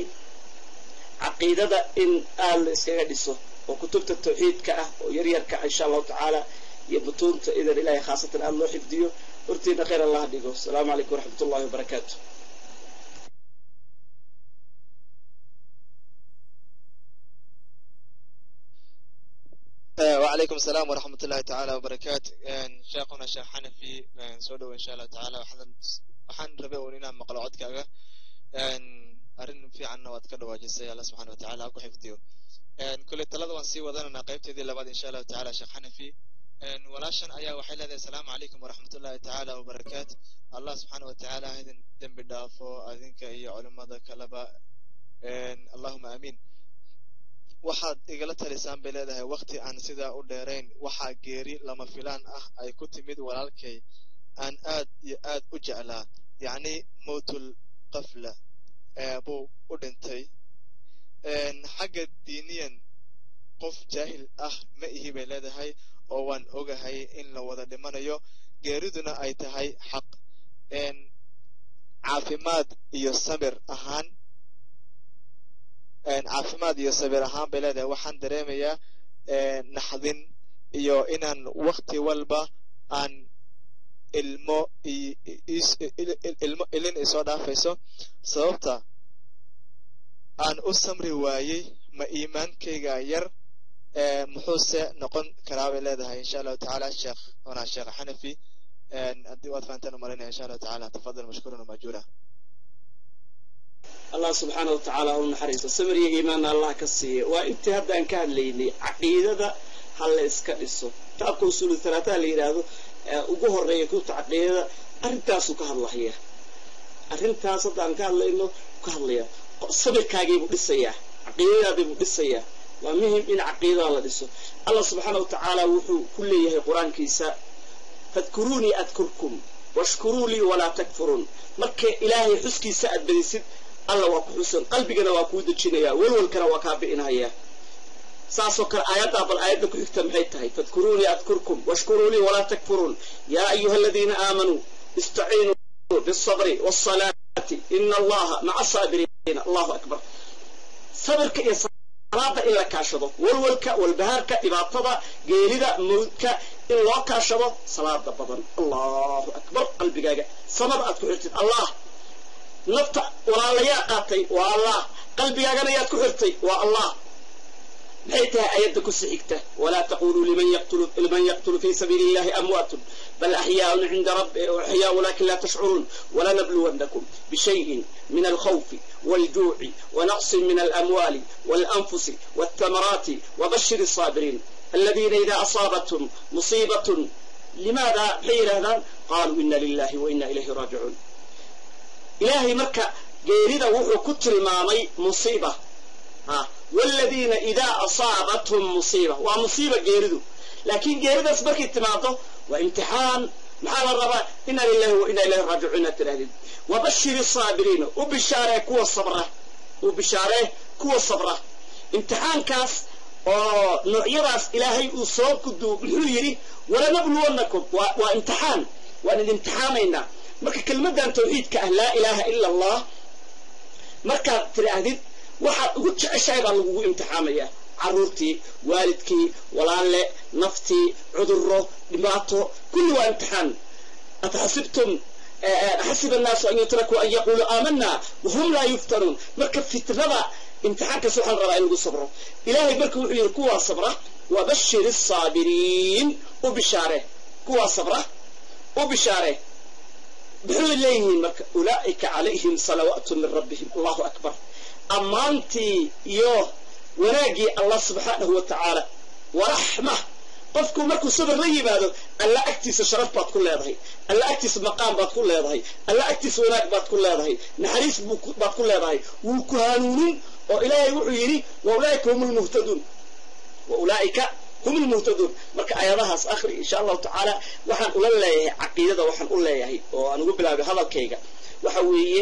عقيدة ده إن قال إسكاديسه وكتبت التوحيد كأه ويري كأ إن شاء الله تعالى يبطون إذا الإله خاصة الله حفظيه أرتينا خير الله ديكو السلام عليكم ورحمة الله وبركاته وعليكم السلام ورحمة الله تعالى وبركاته شيخنا الشيخ حنفي سودو إن شاء الله تعالى وحن ربي ولينا مقلوعات كذا أرن في عنا واتكلم واجسي الله سبحانه وتعالى أكو حفظيه كل الثلاثة وانسي وذنا قيبت ذي لبعض إن شاء الله تعالى شيخ حنفي ولاشن أيا وحيل هذا السلام عليكم ورحمة الله تعالى وبركاته الله سبحانه وتعالى هذين دم بدافو أذنك أي علماء كلبا اللهم آمين waxaad igala talisaan beeleedahay waqti aan sida u dheerayn waxa geeri lama filaan ah ay ku timid walaalkay aan aad iyo aad u jeclaa yaani mawtul qafla ee buu u dhintay een xagga diiniyan qof jaahil ah ma ihi beeleedahay oo waan ogahay in la wada dhimanayo geeriduna ay tahay xaq een caafimaad iyo sabir ahaan een caafimaad iyo sabir ahaan beeleedahay waxaan dareemayaa een naxdin iyo inaan waqti walba aan ilmo ilmo ilin isoo dhaafayso sababta aan u samri waayay ma iimaankayga yar ee muxuuse noqon karaa bay leedahay insha Allah ta'ala sheekh wana sheekh Hanafi een hadii waad fahantaan marinaa insha Allah ta'ala tafadhal mashkuran wa majura الله سبحانه وتعالى هو الحريص الصبر يا إيمان الله كسيه وأنت هذا أن كان ليني عقيدة هلا إسكالسو تأكل سول الثلاثة اللي هذا وجوه الرئيكو تعقيدة أرنتاسو كهالله هي أرنتاسو ده أن كان لينه كهالله الصبر كاجي بقصية عقيدة بقصية ومهم إن عقيدة الله دسو الله سبحانه وتعالى وحو كل يه القرآن كيسا fadkuruunii adkurkum washkuruu lii walaa takfuruun marka ilaahay xuskiisa aad badisid alla waa ku xusan qalbigana waa kuu dejinayaa walwalkana waa kaa bi'inayaa saasoo kale aayaddaa bal aayadda ku xigta maxay tahay fadkuruunii adkurkum washkuruu lii walaa takfuruun yaa ayuha aladiina aamanuu istaciinuu biالصabri wالصalaati ina allaha maca asaabiriina allahu akbar sabirka iyo salaada in la kaashado walwalka walbahaarka dhibaatada geerida mawdka in loo kaashado salaada badan allahu akbar qalbigaaga samada aad ku xirtid allah nafta walaalayaa qaatay waa allah qalbigaagana yaad ku xirtay waa allah maxay tahay ayadda ku sixigta walaa taquluu liman yaqtulu liman yaqtulu fi sabiili illahi amwaatun bal axyaaun cinda rabbi axyaau walakin laa tashcuruun walanabluwannakum bishayin min alkhawfi والجوع ونقص من الأموال والأنفس والثمرات وبشر الصابرين الذين إذا أصابتهم مصيبة لماذا غير هذا قالوا إنا لله وإنا إليه راجعون إلهي مكة جيرida wuxuu ku tilmaamay musiiba ha walladina idha asaabathum musiiba wa musiiba geeridu laakiin geeridaas markii timaado waa imtixaan maxaa la rabaa inna lillahi wa inna ilayhi raaji'uun tiraahid wa bashir as-saabiriin u bishaare kuwa sabra u bishaare kuwa sabra imtixaankaas oo noocyadaas ilaahay uu soo kudu wuxuu yiri wala nabluwannakum wa imtixaan wa imtixaamayna marka kelmadan tawxiidka ah la ilaaha illa allah marka tirahdid waxa ugu jeceshay baa lagu imtixaamaya caruurtii waalidkii walaalle naftii cudurro dhibaato kulli waa imtixaan atahasibtum ahasiba an-nas an yutraku an yaqulu amanna wa hum la yuftanun marka fitnada imtixaanka soo hal rabaa inuu sabro ilaahay marka wuxuu yiri kuwa sabra wa bashir as-sabirin u bishaare kuwa sabra u bishaare بحول ليهن مرك أولئك عليهم صلوات من ربهم الله أكبر أمانتي يوه وناجي الله سبحانه وتعالى ورحمة قفكم مركو صبر ريب هذا ألا أكتس شرف بات كل هذا ألا أكتس مقام بات كل هذا ألا أكتس وناك بات كل هذا نحريس بات كل هذا وكهانون وإلهي وحيري وأولئك هم المهتدون وأولئك هم المهتدون marka ayadahaas akhri insha Allah ta'ala waxaan u leeyahay aqeedada waxaan u leeyahay oo aan ugu bilaabay hadalkayga waxa weeye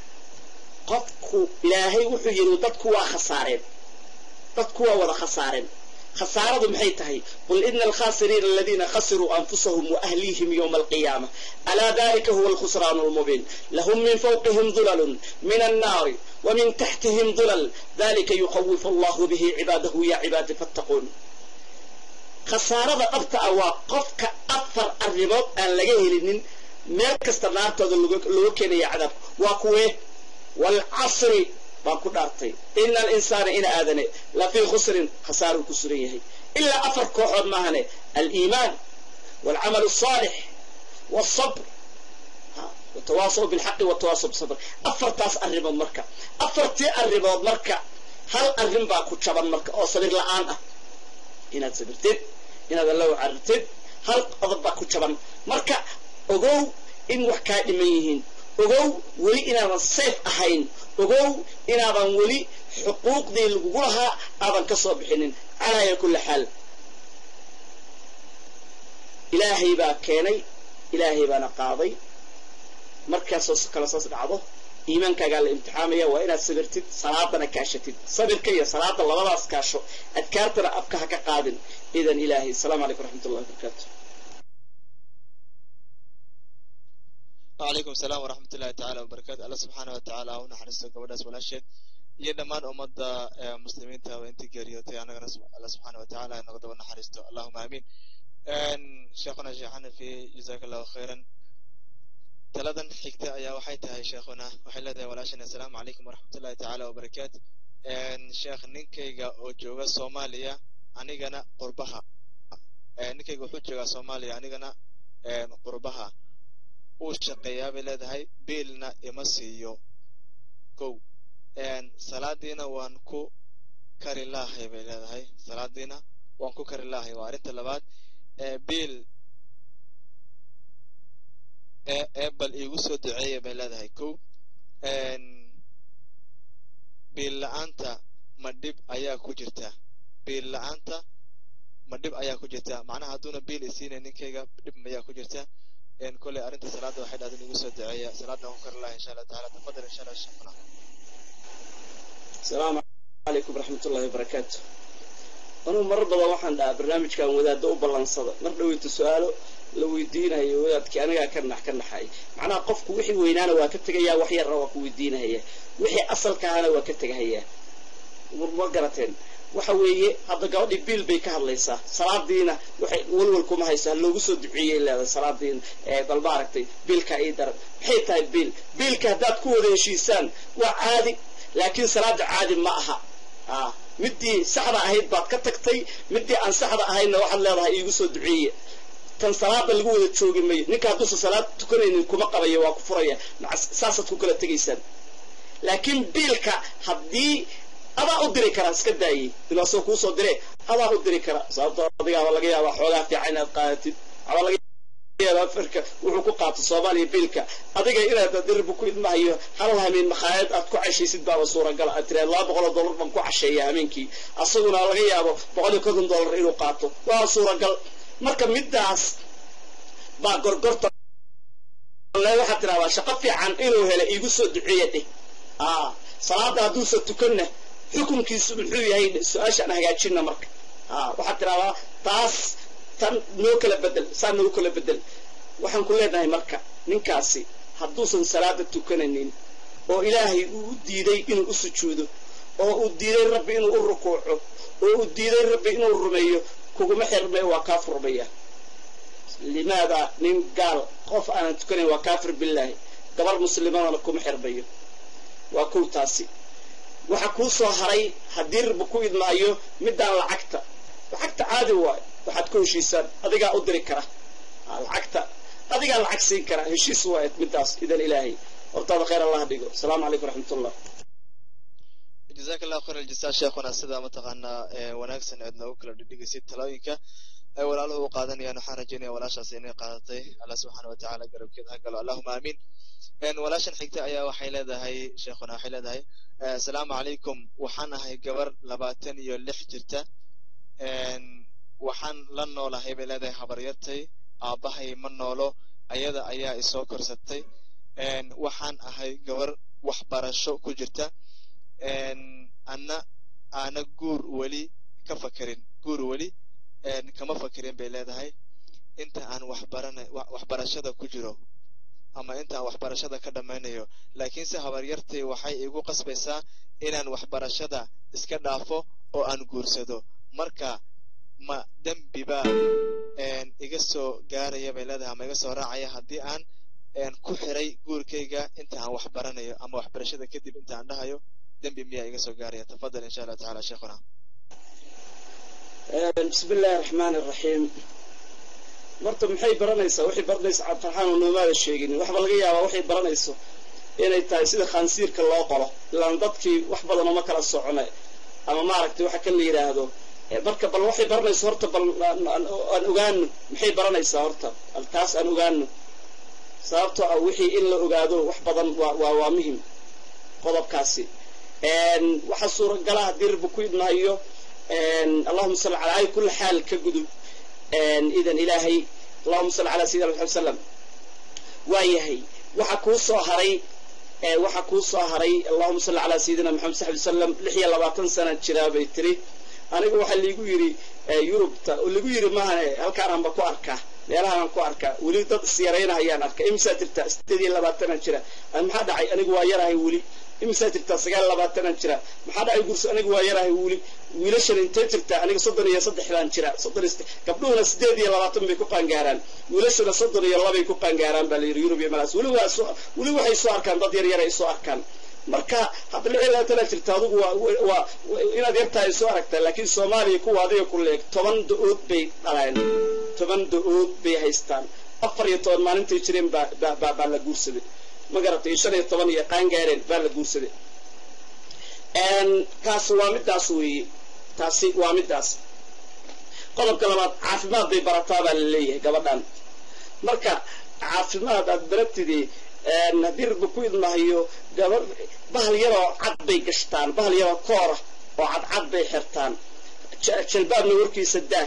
qofku ilaahay wuxuu yiri dadku waa khasaareen dadku waa wada khasaareen khasaaradu maxay tahay qul innal khasirina alladhina khasiru anfusahum wa ahlihim yawm alqiyamah ala dhalika huwa alkhusran almubin lahum min fawqihim dhulalun min an-nar wa min tahtihim dhulal dhalika yukhawwifu Allahu bihi ibadahu ya ibadi fattaqun خسارة أبتأ وقفك أكثر الرباط أن لجيه لنين مركز تنارته اللوكين يعذب وقوه والعصر باكو دارتي إن الإنسان إن آذنه لا في خسر خسار كسريه إلا أفر كوحد مهنه الإيمان والعمل الصالح والصبر والتواصل بالحق والتواصل بالصبر أفر تاس الرباط مركة أفر تي الرباط مركة هل الرباط كتشبا مركة أو صبر الآن inaad sabirtid inaad alla cartid hal qodob baa ku jaban marka ogow in wax ka dhiman yihiin ogow wali inaadan safe ahayn ogow inaadan wali xuquuqdii lagu lahaa aadan ka soo bixinin ala kulli xaal ilaahay baa keenay ilaahay baana qaaday markaas oo kala soo dhacdo iimaankaaga la imtixaamaya waa inaad sabirtid salaadana kaashatid sabirka iyo salaada labadaas kaasho adkaartana afka ka qaadin idan ilaahi salaamu alaykum rahmatullahi wa barakatuh wa alaykum salaam wa rahmatullahi ta'ala wa barakatuh Allah subhanahu wa ta'ala wa naxariisto gabadhaas walaasheed iyo dhamaan ummadda muslimiinta oo intii geeriyootay anagana Allah subhanahu wa ta'ala inaga daba naxariisto Allahumma aamin ان شيخنا شيخ حنفي جزاك الله خيرا taladan xigta ayaa waxay tahay sheekhuna waxay leedahay walaashana assalaamu calaykum waraxmatullaahi tacaala wabarakaatu sheekh ninkayga oo jooga Soomaaliya anigana qurbaha ninkayga wuxuu joogaa Soomaaliya anigana qurbaha uu shaqeeyaa bay leedahay biilna ima siiyo kow salaadiina waan ku kari lahay bay leedahay salaadiina waan ku kari lahay waa arrinta labaad biil bal igu soo duceeyay bay leedahay kow biil la'aanta ma dhib ayaa ku jirta biil la'aanta ma dhib ayaa ku jirta macnaha hadduuna biil isiinay ninkayga dhib mayaa ku jirta een kolley arrinta salaada waxay dhahday igu soo duceeya salaadna ku kari lahaa insha allah tacaala tafadal insha allah shukran asalaamu calaykum waraxmatullahi wabarakaatu anuu marar badan waxaan dhahaa barnaamijkan wadaadda u ballansada mar dhaweyta su-aalo la weydiinayo wadaadkii anigaa ka nax ka naxay macnaha qofku wixii weynaana waa ka tegayaa wax yarna waa ku weydiinahaya wixii asalkaana waa ka tegahayaa ma garateen waxa weeye hadda gabadhii biil bay ka hadlaysaa salaadiina waxay walwal kuma haysaa loogu soo duceeyey leedahay salaadiin ee bal maaragtay biilka ay daran maxay tahay biil biilka haddaad ku wada heshiisaan waa caadi laakiin salaada caadi ma aha ah midii saxda ahayd baad ka tagtay midii aan saxda ahaydna waxaad leedahay iigu soo duceeye tan salaada lagu wada joogi mayo ninka hadduusan salaad tukanaynin kuma qabayo waa ku furaya saasaad ku kala tegaysaan laakiin biilka haddii adaa u diri kara iska daayay inuu asoo kuu soo dire adaa u diri kara sababtoo adigaaba laga yaabaa xoogaa fiican inaad qaadatid aba laga yaabaa firka wuxuu ku qaato soomaaliya biilka adiga inaad dirbu ku idmahayo hal hameen makhaayad aad ku cashaysid baaba suuragal aad tiraad laba boqol oo dollar baan ku casheeya hameenkii asaguna laga yaabo boqol iyo konton dollar inuu qaato waa suuragal marka midaas baa gorgorta waxaad tiraahdaa shaqo fiican inuu helo iigu soo duceeya dheh ah salaada hadduusan tukanna xukunkiisu muxuu yahay su-aashaan hagaajinna marka ah waxaad tiraahdaa taas tan noo kala bedel saa noo kala bedel waxaan ku leenahay marka ninkaasi hadduusan salaada tukanaynin oo ilaahay uu u diiday inuu u sujuudo oo uu diiday rabbi inuu u rukuuco oo uu diiday rabbi inuu rumeeyo kuguma xirmay waa kaafir rumaya limaada nin gaal qof aanan tukanayn waa kaafir billaahi gabar muslimadana kuma xirmayo waa kow taasi waxa kuu soo haray haddii rabbi ku idmaayo midaan lacagta lacagta caadi waayo waxaad ku heshiisaan adigaa u diri kara lacagta adigaa lacag siin kara heshiis waayo midaas idan ilaahay hortaada khayr allah dhigo asalaamu calaykum waraxmatullah جزاك الله خير الجزاء شيخنا سيدا متقنا وناكسن عندنا وكلا دقيقة تلاوينك أي ولا له قادني أنا حرجني ولا شاسيني قادتي الله سبحانه وتعالى قرب كذا قال اللهم آمين إن ولا شن حكتا أيا وحيلة ده هي شيخنا حيلة ده هي السلام عليكم وحنا هي جبر لباتن يلح جرتا إن وحن لنا ولا هي بلاد حبريتي أبهي من نولو أيدا أيا إسوكر ستي إن وحن هي جبر وحبرشوا كجرتا إن أنا أنا جور ولي كفكرين جور ولي إن كما فكرين بلاد هاي أنت أنا وحبرنا وحبرشة كجرو أما أنت وحبرشة كذا منيو لكن سهبريرتي وحي يجو قصبسا إن أنا وحبرشة إسكندافو أو أن جور سدو مركا ما دم ببا إن إجسو جارية بلادها ما إجسو راعية هدي أن إن كحري جور كيجا أنت أنا وحبرنا يو أما وحبرشة كذب أنت عندها يو دم بمية إجسو جارية تفضل إن شاء الله تعالى شيخنا بسم الله الرحمن الرحيم مرت محي برنيسا وحي برنيس عبد الرحمن ونمال الشيقين وحب الغيابة وحي برنيسو إنay tahay sida khansiirka loo qolo ilaan dadkii wax badan uma kala soconay ama maaragtay waxa kan la yiraahdo marka bal waxay baranayso horta bal aan ogaano maxay baranaysaa horta taas aan ogaano sababtoo ah wixii in la ogaado wax badan waa waa muhiim qodobkaasi een waxa suuragal ah dirbu ku idmaayo een Allahumma salli ala ay kulli xaal ka gudub een idan ilaahay Allahumma salli ala sayyidina Muhammad sallam waayahay waxa ku soo haray ee waxa ku soo haray Allahumma salli ala sayyidina Muhammad sallam lix iyo labaatan sano jira bay tiri anigu waxa liigu yiri Yurubta oo liigu yiri maaha halkaan aan ba ku arkaa meelahan ku arkaa wali dad siyareynayaan arka imsa tirta sideed iyo labaatan jira aan maxaa dhacay anigu waa yarahay wali imsa tirta sagaal iyo labaatan jira maxaa dhacay gurso anigu waa yarahay wali wiilashan intee jirta aniga soddon iyo saddex laan jira soddon gabdhuhuna sideed iyo labaatan bay ku qaangaaraan wiilashana soddon iyo laba bay ku qaangaaraan baa la yiri Yurub iyo Malaas wali waa soo wali waxay soo arkaan dad yar yar ay soo arkaan marka hadda lix iyo labaatan jirta adigu waa inaad yartahay soo aragtaa laakiin Soomaaliya ku waadiga ku leeg toban dood bay dhalaan toban dood bay haystaan afar iyo toban maalintii jireen ba ba la guursaday ma garatay shan iyo toban iyo qaangaareen baa la guursaday een kaas waa midaas weeye taasi waa midaas qodobka labaad caafimaad bay barataa baa la leeyahay gabadhan marka caafimaad aad baratidii een hadir ku idmaayo gabar bahal yaro cad bay gashtaan bahal yaro koor oo cad cad bay xirtaan jalbaabna warkiisa daa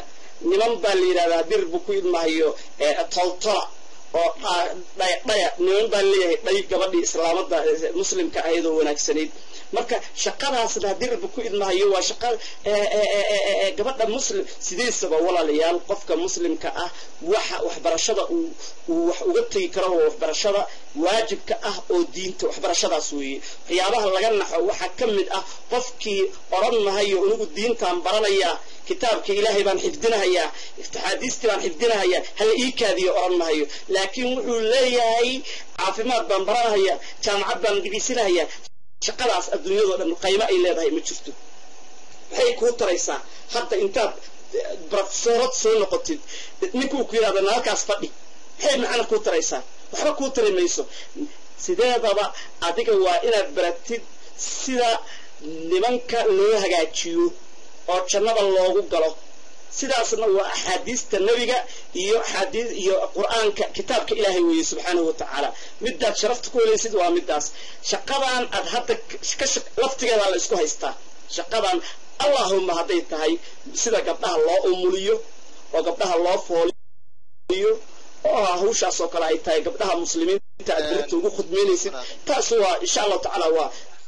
niman baa la yidhahdaa dir buu ku idmahayo toltola oo dhaya dhaya niman baa leeyahay dhay gabadhii islaamada muslimka ahayd oo wanaagsanayd marka shaqadaasna dir buu ku idmahayo waa shaqa gabadha muslim sideesaba walaalayaal qofka muslimka ah waxa waxbarashada uu wax uga tagi karo waxbarashada waajibka ah oo diinta waxbarashadaas weeye waxyaabaha laga naxo waxa ka mid ah qofkii oran mahayo anigu diintaan baranaya kitaabka ilaahay baan xifdinayaa iftixaadiistii baan xifdinayaa hal ii kaadiyo oran mahayo laakiin wuxuu leeyahay caafimaad baan baranayaa jaamacad baan dhigisinayaa shaqadaas adduunyada dhan qaymo ay leedahay ma jirto waxay ku taraysaa hadda intaad professorad soo noqotid ninkuu ku yiraahdo halkaas fadhi waxay macna ku taraysaa waxba ku tari mayso sideedaba adiga waa inaad baratid sida nimanka loo hagaajiyo oo jannada loogu galo sidaasna waa axaadiista nabiga iyo axaadiis iyo quraanka kitaabka ilaahay weeye subxaanahu wa tacaala midaad sharafta ku helaysid waa midaas shaqadan aad hadda laftigeeda la isku haystaa shaqadan allahumma hadday tahay sida gabdhaha loo umuliyo oo gabdhaha loo fooliyo oo hawshaas oo kale ay tahay gabdhaha muslimiinta aad berito ugu khudmeynaysid taas waa insha Allah tacaala waa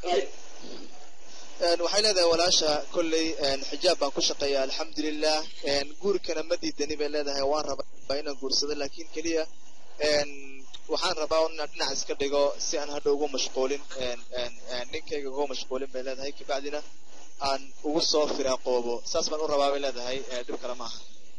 waxay leedahay walaasha kulley xijaab baan ku shaqeeyaa alxamdulilah guurkana ma diidani bay leedahay waan rabaa inaan guursado laakiin keliya waxaan rabaa inaan dhinac iska dhigo si aan hadha ugu mashquulin ninkayga ugu mashquulin bay leedahay kabacdina aan ugu soo firaaqoobo saas baan u rabaa bay leedahay dhib kale maaha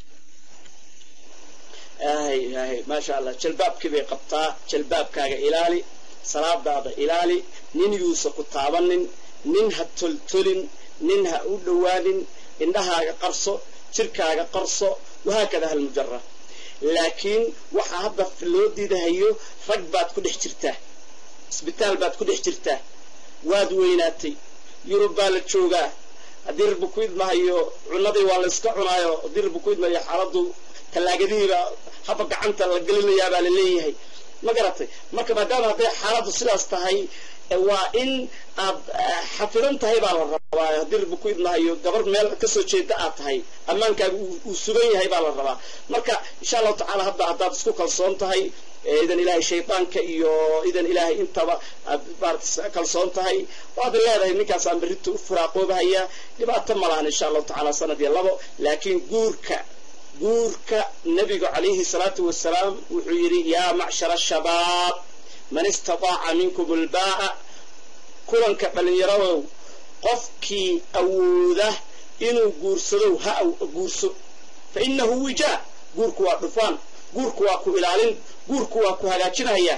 ay ay maasha Allah jalbaabkii bay qabtaa jalbaabkaaga ilaali salaadaada ilaali nin yuusa ku taabanin nin ha toltolin nin ha u dhawaanin indhahaaga qarso jirkaaga qarso wahaakada hal mujarra laakiin waxa hadda loo diidahayo rag baad ku dhex jirtaa isbitaal baad ku dhex jirtaa waad weynaatay yurub baa la joogaa haddii rabbi ku idmahayo cunadii waa la iska cunaayo haddii rabbi ku idmahayo xaaladu talaagadiiba haba gacanta la gelinayaa baa la leeyahay ma garatay marka maadaama hadday xaaladu sidaas tahay waa in aad xafidan tahay baa la rabaa haddii rabbi ku idmahayo gabar meel ka soo jeeda aad tahay ammaankaaga uu sugan yahay baa la rabaa marka insha allahu tacaala hadda haddaad isku kalsoon tahay idan ilaahay shaydaanka iyo idan ilaahay intaba aad maarata kalsoon tahay waad leedahay ninkaas aan berrito u firaaqoobahaya dhibaato ma lahan insha allahu tacaala sanad iyo labo laakiin guurka guurka nabigu calayhi salaatu wasalaam wuxuu yidhi yaa macshara shabaab man istataaca minkum albaa'a kulanka dhallinyaradow qofkii awooda inuu guursado ha guurso fa innahu wijaa guurku waa dhufaan guurku waa ku ilaalin guurku waa ku hagaajinaya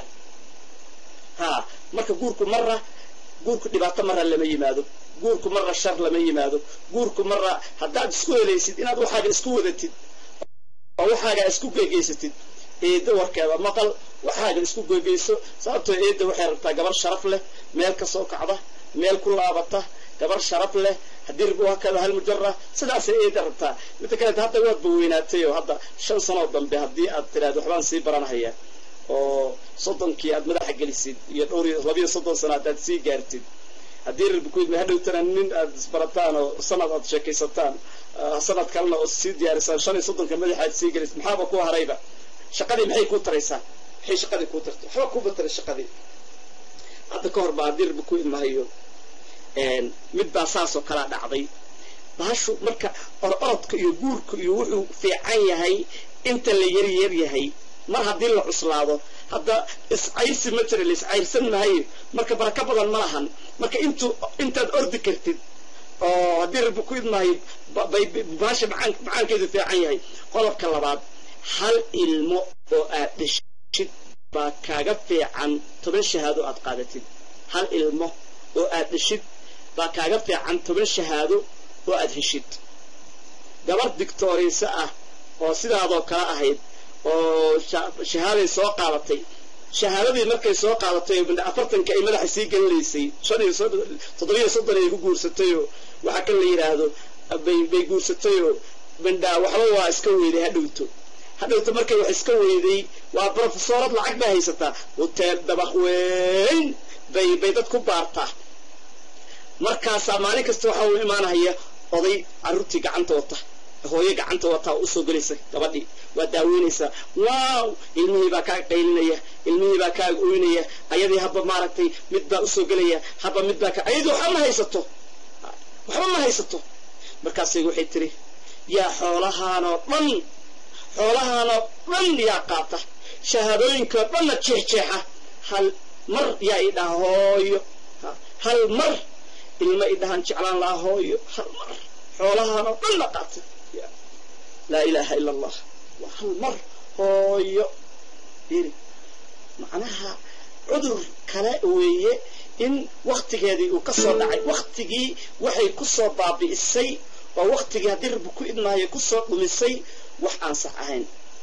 ha marka guurku marra guurku dhibaato marra lama yimaado guurku marra shar lama yimaado guurku marra haddaad isku helaysid inaad waxaaga isku wadatid oo waxaaga isku geegeysatid eeda warkeeda maqal waxaaga isku geegeyso sababtoo eeda waxay rabtaa gabar sharaf leh meel ka soo kacda meel ku laabata gabar sharaf leh haddii rabo hakada hal mujarra sidaas eeda rabtaa mid kale hadda waad weynaatay oo hadda shan sano dambe haddii aad tiraahdo waxbaan sii baranaya oo soddonkii aad madaxa gelisid iyo dhowr iyo laba iyo soddon sano aad sii gaartid haddii rabbi ku idma hadhowtana nin aad isbarataan oo sanad aad sheekaysataan sanad kalena oo sii diyaarisaan shan iyo soddonka madaxa aad sii gelisid maxaaba ku harayba shaqadii maxay ku taraysaa maxay shaqadii ku tartay waxba ku batray shaqadii hadda ka hor baa haddii rabbi ku idmahayo mid baa saasoo kala dhacday baashu marka orodka iyo guurka iyo wuxuu fiican yahay inta la yar yar yahay mar haddii la cuslaado hadda iscayrsi ma jira la iscayrsan maayo marka baraka badan ma lahan marka intu intaad ordi kartid oo haddii rabbi ku idmaayo baasha macaankeedu fiican yahay qodobka labaad hal ilmo oo aad dhashid baa kaaga fiican toban shahaado aad qaadatid hal ilmo oo aad dhashid baa kaaga fiican toban shahaado oo aad heshid gabar dictorisa ah oo sidaadoo kala ahayd oo shahaaday soo qaadatay shahaadadii markay soo qaadatay afartanka ay madaxa sii gelinaysay shan iyo toddoba iyo soddon ay ku guursatayoo waxa kan la yidhaahdo bay bay guursatayoo bandhaa waxba waa iska weyday hadhowto hadhowto markay wax iska weyday waa professorad lacag bay haysataa hoteel dabaq weyn bay bay dad ku baartaa markaasaa maalin kasta waxa uu imaanaya oday carruurtii gacanta wata hooyo gacanta wataa u soo galaysay gabadhii waa daaweynaysaa waaw ilmihii baa kaa qaylinaya ilmihii baa kaa ooynaya ayadii haba maaragtay mid baa u soo galaya haba mid baa ka ayadii waxba ma haysato waxba ma haysato markaasay waxay tiri yaa xoolahaanoo dhan xoolahaanoo dhan yaa qaata shahaadooyinka dhanna jeexjeexa hal mar yaa i dhaha hooyo hal mar ilma i dhahan jeclaan laha hooyo hal mar xoolahaanoo dhanna qaata laa ilaaha ila allah waa hal mar hooyo iri macnaha cudur kale weeye in waktigeedii uu ka soo dhacay waktigii waxay ku soo baabi'isay oo waktigii haddii rabbi ku idmaayo ku soo dhumisay wax aan sax ahayn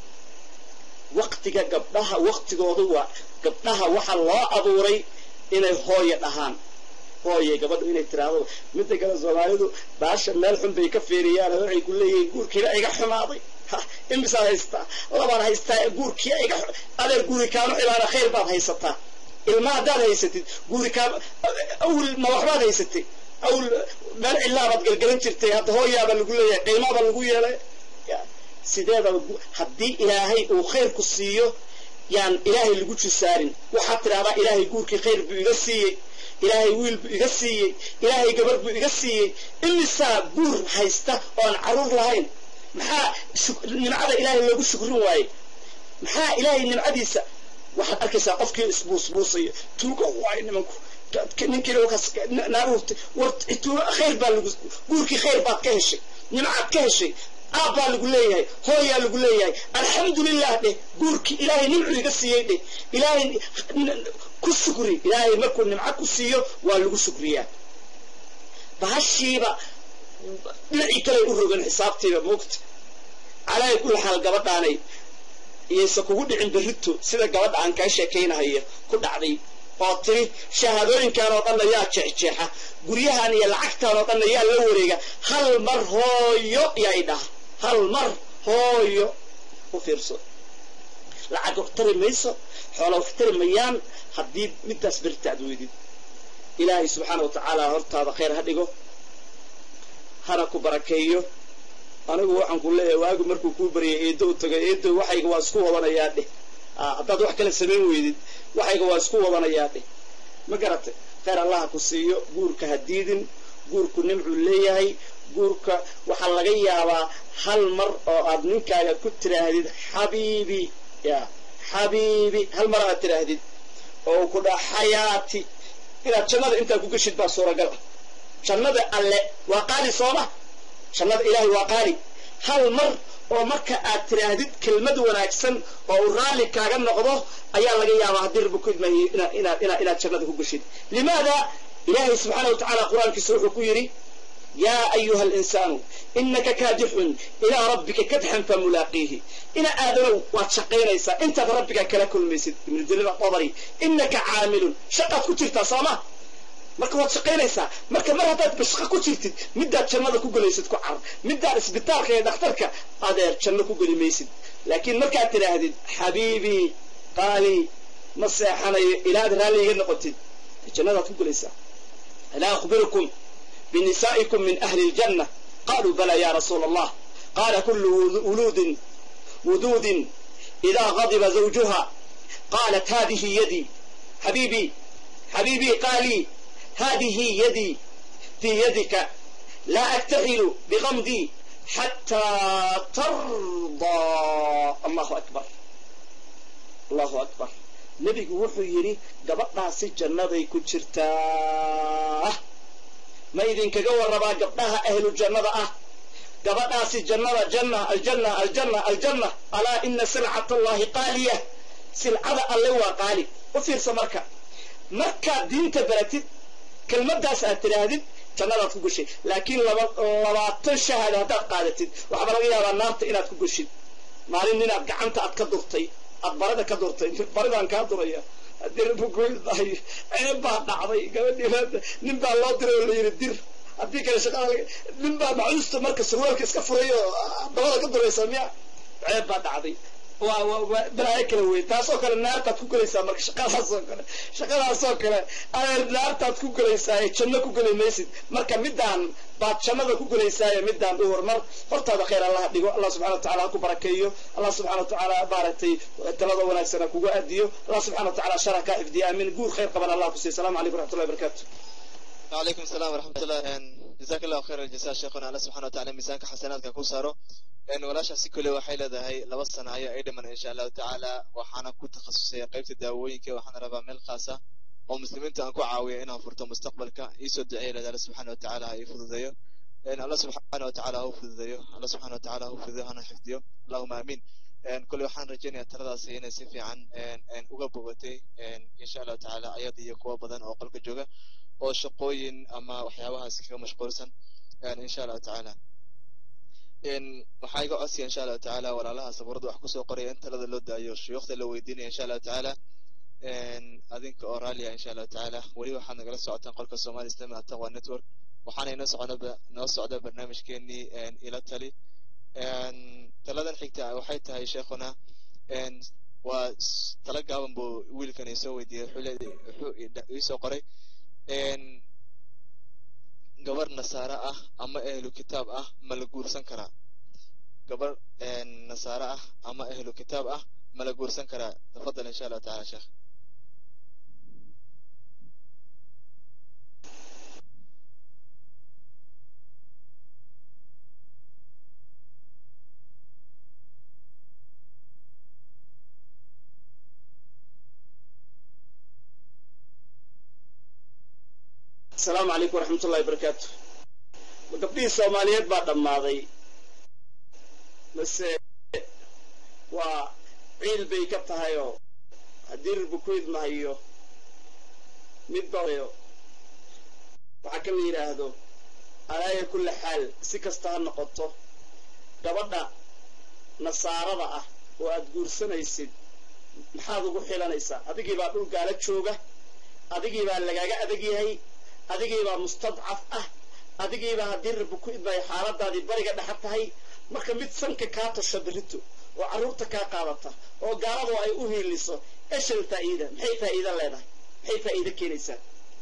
waktiga gabdhaha waktigoodu waa gabdhaha waxaa loo abuuray inay hooyo dhahaan hooye gabadhu inay tiraahdo midda kale soomaalidu baasha meel xun bay ka feeriyaan waxay ku leeyihiin guurkiina iga xumaaday imisa haystaa labaan haystaa guurkii iga adeer guuri kaano ilaana khayr baad haysataa ilma haddaad haysatid guuri kaano awil ma waxbaad haysatay awil meel cilaabaad galgalan jirtay hadda hooyaaba lagu leeyahay qiimaaba lagu yeelay sideeda haddii ilaahay uu khayr ku siiyo yaan ilaahay lagu jisaarin waxaad tidhahdaa ilaahay guurkii khayr buu iga siiyey ilaahay wiil buu iga siiyey ilaahay gabar buu iga siiyey imisaa guur haysta oo aan caruur lahayn maxaa nimcada ilaahay loogu shukrin waaye maxaa ilaahay nimcadiisa waxaad arkaysaa qofkii isbuusbuusaya tuugo waayo nimanku ninkiina wakaas naaruurta war tuugo khayr baa lagu guurkii khayr baad ka heshay nimcaad ka heshay aabbaa lagu leeyahay hooyaa lagu leeyahay alxamdulilah dheh guurkii ilaahay nimcu iga siiyey dheh ilaahay ku shukri ilaahay markuu nimco ku siiyo waa lagu shukriyaa bahashiiba dhinacii kale u rogan xisaabtiiba moogta calaa kulli xaal gabadhaanay iyaysa kugu dhicin berrito sida gabadha aan kaa sheekaynahaya ku dhacday oo tiri shahaadooyinkan oo dhanna yaa jeexjeexa guryahan iyo lacagtaan oo dhanna yaa la wareega hal mar hooyo yaa i dhaha hal mar hooyo u fiirso lacag wax tari mayso xoola wax tari mayaan haddii midaas berita aad weydid ilaahay subxaana wa tacaala hortaada khayr ha dhigo hana ku barakeeyo anigu waxaan ku leeyahay waagu markuu kuu baryay eedo u tagay eedo waxayga waa isku wadanayaa dheh haddaad wax kale samayn weydid waxayga waa isku wadanayaa dheh ma garatay khayr allaha ku siiyo guurka ha diidin guurku nimcuu leeyahay guurka waxaa laga yaabaa hal mar oo aad ninkaaga ku tiraahdid xabiibi ya xabiibi hal mar aad tiraahdid oo ku dhaa xayaati inaad jannada intaa ku geshid baa suuragal ah jannada alle waa qaali sooma jannada ilaahay waa qaali hal mar oo marka aad tiraahdid kelmad wanaagsan oo uu raalli kaaga noqdo ayaa laga yaabaa haddii rabbi ku idmaayo inaad inaad inaad inaad jannada ku geshid limaada ilaahay subxaana wa tacaala qur-aankiisa wuxuu ku yidhi yaa ayuha alinsaanu inaka kaadixun ilaa rabbika kadxan famulaaqiihi ina aadanow waad shaqaynaysaa intaad rabbiga kala kulmaysid ibnu jariir adabari inaka caamilun shaqaad ku jirtaa sooma marka waad shaqaynaysaa marka mar haddaad bashaqo ku jirtid midaad jannada ku gelaysid ku carar midaad isbitaalka iyo dhakhtarka adeer janno ku geli maysid laakiin markaad tidhaahdid xabiibii qaali ma seexanayo ilaad raalli iga noqotid jannadaad ku gelaysaa alaa akhbirukum بنسائكم من أهل الجنة قالوا بلى يا رسول الله قال كل ولود ودود إذا غضب زوجها قالت هذه يدي حبيبي حبيبي قالي هذه يدي في يدك لا أكتحل بغمدي حتى ترضى الله أكبر الله أكبر نبي وحو يري قبطنا سجن ذي كتشرتاه ما إذن كجوا ربا قبضها أهل الجنة أه قبضها سي الجنة الجنة الجنة الجنة الجنة ألا إن سلعة الله قالية سلعة الله وقالي وفير سمركة مركة دين تبرتد كلمة داس أترادد جنة لا تقول شيء لكن لما تشهد هذا قالتد وحبنا يا النار إنها تقول شيء ما لنا قعنت أتكدرتي أتبرد كدرتي برد عن كدرية الدير بقول ضاي أنا بعد عضي قبل هذا نبى الله دري ولا يردير أديك يا شغال نبى معوست مركز سوالك إسكفرية ضوء قدر يسمع عيب بعد عضي balaayo kale wey taasoo kale naartaad ku gelaysaa marka shaqadaasoo kale shaqadaasoo kale adeer naartaad ku gelaysaa ee janno ku geli maysid marka midaan baad jannada ku gelaysaa ee midaan u hormar hortaada khayr allah dhigo allah subxana watacaala ha ku barakeeyo allah subxana watacaala maaragtay talada wanaagsana kugu adiyo allah subxana watacaala shara kaa xifdiyo aamin guur khayr qaban allah ku siiyo asalaamu calaykum waraxmatullahi wabarakaatu وعليكم السلام ورحمة الله. جزاك الله خير الجزاء شيخنا الله سبحانه وتعالى ميزانك حسناتك كوسارو إن ولا شيء كله وحيلة ده هي لبصنا هي أيضا من إن شاء الله تعالى وحنا كنت تخصصية قيمة الدواوين كي وحنا ربع من الخاصة ومسلمين تنكو عاوية إنها فرصة مستقبلك يسود عيلة الله سبحانه وتعالى يفضل ذيه إن الله سبحانه وتعالى هو في ذيه الله سبحانه وتعالى هو في ذيه أنا حفظيه اللهم آمين. إن كل واحد رجينا ترى سينا سيفي عن إن إن أجابوتي إن إن شاء الله تعالى أيضا يقوى بدن أو قلب الجوجة أو شقوين أما وحياوها سكوا مشكورسا يعني إن شاء الله تعالى إن وحاجة أسي إن شاء الله تعالى ولا لها صبرد وحكوسو قرية أنت لذا اللود أيوش يخت لو يديني إن شاء الله تعالى إن أذنك أوراليا إن شاء الله تعالى ولي وحنا جلسوا عتان قلك الصومالي استمع التقوى نتورك وحنا نسعى نب نسعى ده برنامج كني إن إلى التالي إن تلذا الحكتة وحيتها يا شيخنا إن وتلقى بو ويل كان يسوي دي حول يسوي قري إن قبر نصارى أه أما أهل كتاب أه ملقور سنكرا قبر إن نصارى أه أما أهل كتاب أه ملقور سنكرا تفضل إن شاء الله تعالى شيخ. السلام عليكم ورحمة الله وبركاته. وقبلي الصوماليات بعد ماضي بس وعيل بيكبتها يو أدير بكويد ما هيو مدبغيو وحكم يراهدو على كل حال سكستها نقطه قبضنا نصارى وأدقور سنة يسيد محاضو قحيلا نيسا أدقي بقول قالت شوقة أدقي بقى أدقي هي adigii baa mustadcaf ah adigii baa haddii rabbi ku idmay xaaladaadii bariga dhexa tahay marka mid sanka kaa tasha berito oo carruurta kaa qaadata oo gaaladu ay u hiiliso eshan faa'iida maxay faa'iida leedahay maxay faa'iida keenaysaa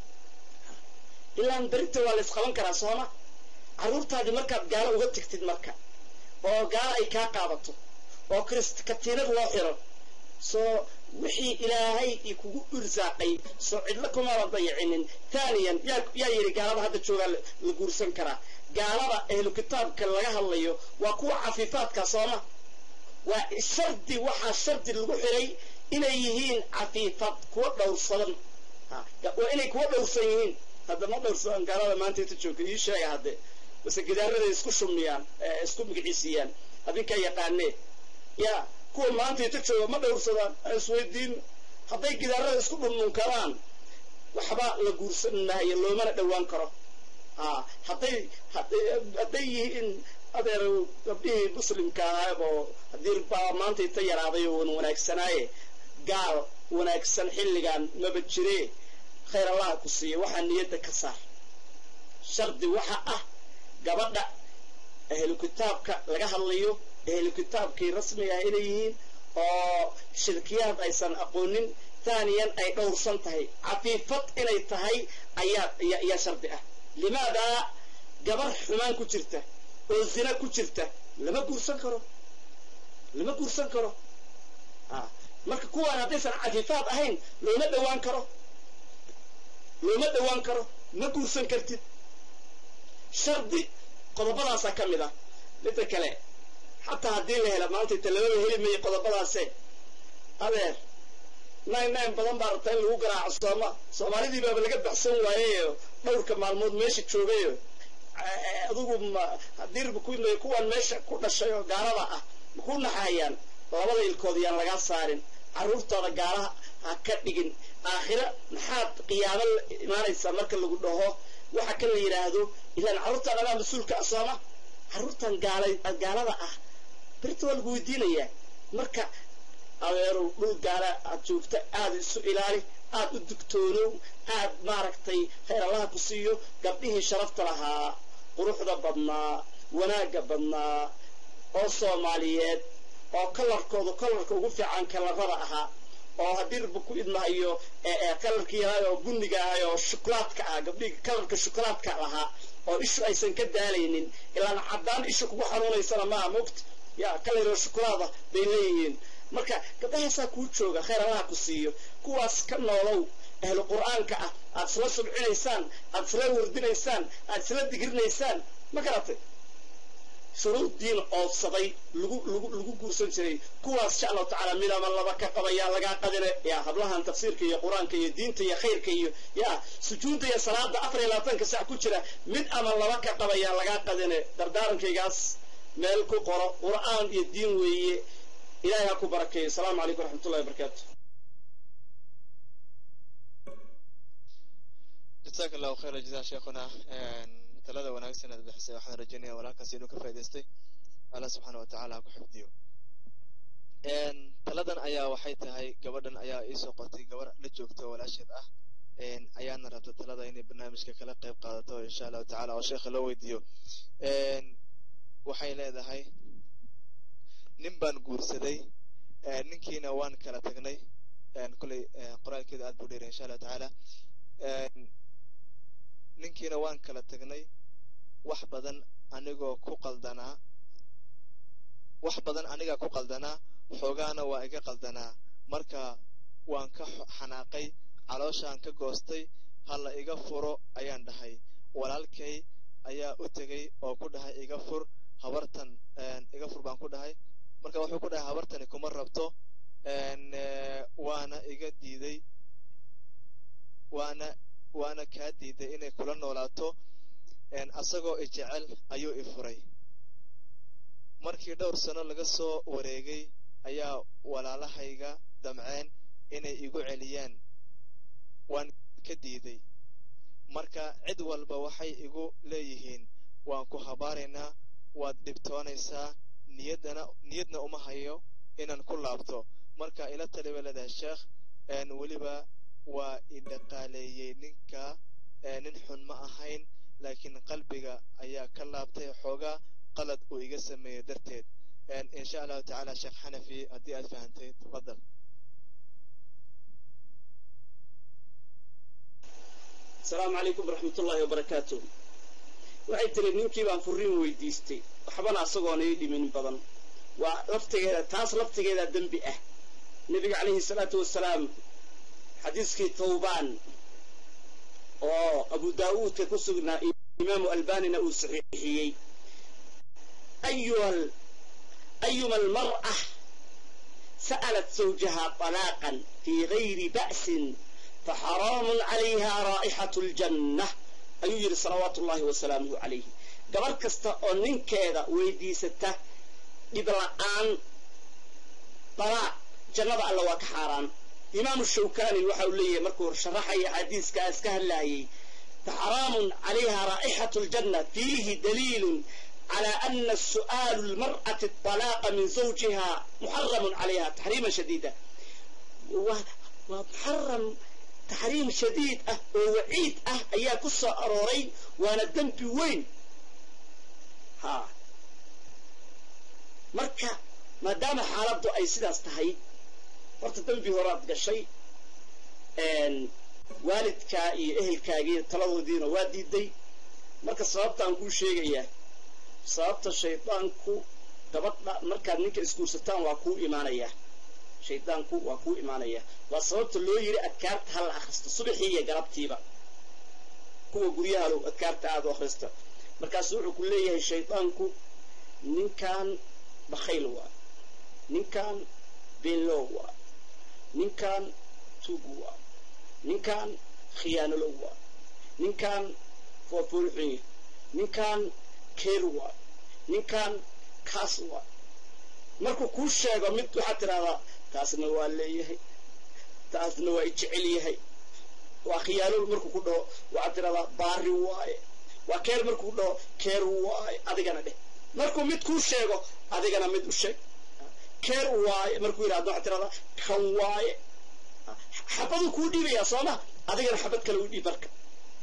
ilaan berito waa la isqaban karaa sooma carruurtaadii markaad gaalo uga tagtid marka oo gaalo ay kaa qaadato oo kirist katiinad loo xiro soo wixii ilaahay kugu irsaaqay soo cidla kuma wadayicinin thaniyan yaa yiri gaalada hadda jooga la guursan karaa gaalada ehlu kitaabka laga hadlayo waa kuwa cafiifaadka sooma waa shardi waxa shardi lagu xiray inay yihiin cafiifad kuwa dhowrsadan waa inay kuwa dhowrsan yihiin hadda ma dhowrsan gaalada maanta inta joogta ii sheega hadde bas gidaarada isku shumiyaan isku magiciisiyaan adinka yaqaanee yaa kuwa maanta inta jooga ma dhowrsadaan isweydiin hadday gidaarada isku dhunun karaan waxba la guursan maayo loomana dhowaan karo haa hadday hadday yihiin adeer gabdhihii muslimka ahaaboo haddii baa maanta inta yaraaday oo wanaagsanaaye gaal wanaagsan xilligan maba jiree khayr allah ku siiyo waxaa niyadda ka saar shardi waxa ah gabadha ahlu kitaabka laga hadlayo ahlu kitaabkii rasmiga ah inay yihiin oo shirkiyaad aysan aqoonin ثانيا أي دورسن تهي عفيفت إني تهي أيا يا يا شرط أه لماذا جبر حمان كترته والزنا كترته لما كورسن كرو لما كورسن كرو آه مرك كوا أنا تسأل عفيفات أهين لو ما دوان كرو لو ما دوان كرو ما كورسن كرتي شرطي قضبلا سكملة لتكلم حتى هدي له لما أنت تلوي هي من قضبلا سه هذا ناين ناين بدن بارتين لو قراع الصوما صوماليدي باب laga baxsan waayo dhowrka maalmood meesha joogay adigu hadir ku inay kuwan meesha ku dhashay oo gaalada ah ku naxayaan labada ilkood yaan laga saarin caruurtooda gaalaha ha ka dhigin aakhira maxaad qiyaamo imaanaysa marka lagu dhaho waxa kale yiraahdo ilaan caruurta laga masuulka asama caruurtan gaalada ah birta wal guudiinaya marka aweeru dhul gaala aad joogta aad isu ilaali aad u digtoono aad maaragtay khayr allah ku siiyo gabdhihii sharafta lahaa quruxda badnaa wanaaga badnaa oo Soomaaliyeed oo kalarkooda kalarka ugu fiican kalarada ahaa oo haddii rabbi ku idmahayo kalarkii yahay oo bunniga ahay oo shukulaadka ah gabdhiga kalarka shukulaadka lahaa oo ishu aysan ka daalaynin ilaa caddaan ishu kugu xanuunaysana maaha moogta ya kalaroo shukulaada bay leeyihiin marka gabdhahaasaa kuu jooga khayr allaha ku siiyo kuwaas ka noolow ahlu qur'aanka ah aad isla subcinaysaan aad isla wardinaysaan aad isla digrinaysaan ma garatay shuruud diin oodsaday lagu lagu lagu guursan jiray kuwaas insha allahu tacaala midama laba ka qabayaa lagaa qadine yaa hablahan tafsiirka iyo qur-aanka iyo diinta iyo khayrka iyo yaa sujuudda iyo salaada afar iyo labaatanka sac ku jira mid ama laba ka qabayaa lagaa qadine dardaarankaygaas meel ku qoro qur'aan iyo diin weeye ilaahay ha ku barakeeyo asalaamu calaykum waraxmatullahi wabarakaatu jazaaka allahu khayra jazaa sheekhuna talada wanaagsan aad bixisay waxaan rajaynayaa walaalkaas inuu ka faa'iidaystay allah subxaana wa tacaala ha ku xifdiyo taladan ayaa waxay tahay gabadhan ayaa ii soo qotay gabar la joogta walaasheed ah ayaana rabta talada inay barnaamijka kala qayb qaadato insha allahu tacaala oo sheekha loo weydiiyo waxay leedahay nin baan guursaday ninkiina waan kala tagnay kulay qoraalkeeda aad buu dheeray insha allahu tacaala ninkiina waan kala tagnay wax badan anigoo ku qaldanaa wax badan aniga ku qaldanaa xoogaana waa iga qaldanaa marka waan ka xanaaqay calooshaan ka goostay hala iga furo ayaan dhahay walaalkay ayaa u tegay oo ku dhahay iga fur habartan iga fur baan ku dhahay marka wuxuu ku dhahay habartani kuma rabto waana iga diiday waana waana kaa diiday inay kula noolaato asagoo i jecel ayuu i furay markii dhowr sano laga soo wareegay ayaa walaalahayga damceen inay igu celiyaan waan ka diiday marka cid walba waxay igu leeyihiin waan ku habaaraynaa waad dhibtoonaysaa niyadana niyadna uma hayo inaan ku laabto marka ila taliba leedahay sheekh weliba waa i dhaqaaleeyey ninka nin xun ma ahayn laakiin qalbiga ayaa ka laabtay xoogaa qalad uu iga sameeyey darteed insha allahu tacaala sheekh xanafi haddii aad fahantay tafadal asalaamu calaykum waraxmatullaahi wabarakaatuh waxay tiri ninkii baan furriin weydiistay waxbana asagoona ii dhimin badan waa laftigeeda taas laftigeeda dembi ah nebiga calayhi salaatu wasalaam xadiiskii tawbaan oo abu daawuudka ku sugnaa imaamu albanina uu saxiixiyey ayuhal ayuma almar'a sa'alat zawjaha talaaqan fii gayri ba'sin faxaraamun calayha raa'ixatu aljanna ayuu yidhi salawaatu ullahi wasalaamuhu calayhi gabar kasta oo ninkeeda weydiisata dhib la'aan talaaq jannada alla waa ka xaaraan إمام الشوكاني وحاو ليه مركور شرحي حديث كاس كهلاي فحرام عليها رائحة الجنة فيه دليل على أن السؤال المرأة الطلاق من زوجها محرم عليها تحريما شديدا ومحرم تحريم شديد أه ووعيد أه أيا قصة أروري وانا الدنب وين ها مركا ما دام حاربتو أي سيدة استهي horta dambi horaad gashay waalidkaa iyo ehelkaagii taladoodiina waa diiday marka sababtaan kuu sheegayaa sababta shaydaanku gabadha markaad ninka isguursataan waa kuu imaanayaa shaydaanku waa kuu imaanayaa waa sababta loo yidhi adkaarta ha la akhristo subaxii iyo galabtiiba kuwa guryaha low adkaarta aad u akhrista markaasu wuxuu ku leeyahay shaydaanku ninkan bakhayl waa ninkan beenlow waa ninkan tuugu waa ninkan khiyaanalo waa ninkan foofulxuy ninkan keer waa ninkan kaas waa markuu kuu sheego mid waxaad tidhahdaa taasna waa leeyahay taasna waa jecel yahay waa khiyaano markuu ku dhaho waxaad tidhahdaa baari waaye waa keer markuu dhaho keer waaye adigana dheh markuu mid kuu sheego adigana mid u sheeg keer waaye markuu yidhahdo waxaad tidhahdaa kan waaye xabaduu kuu dhiibayaa sooma adigana xabad kale u dhiib marka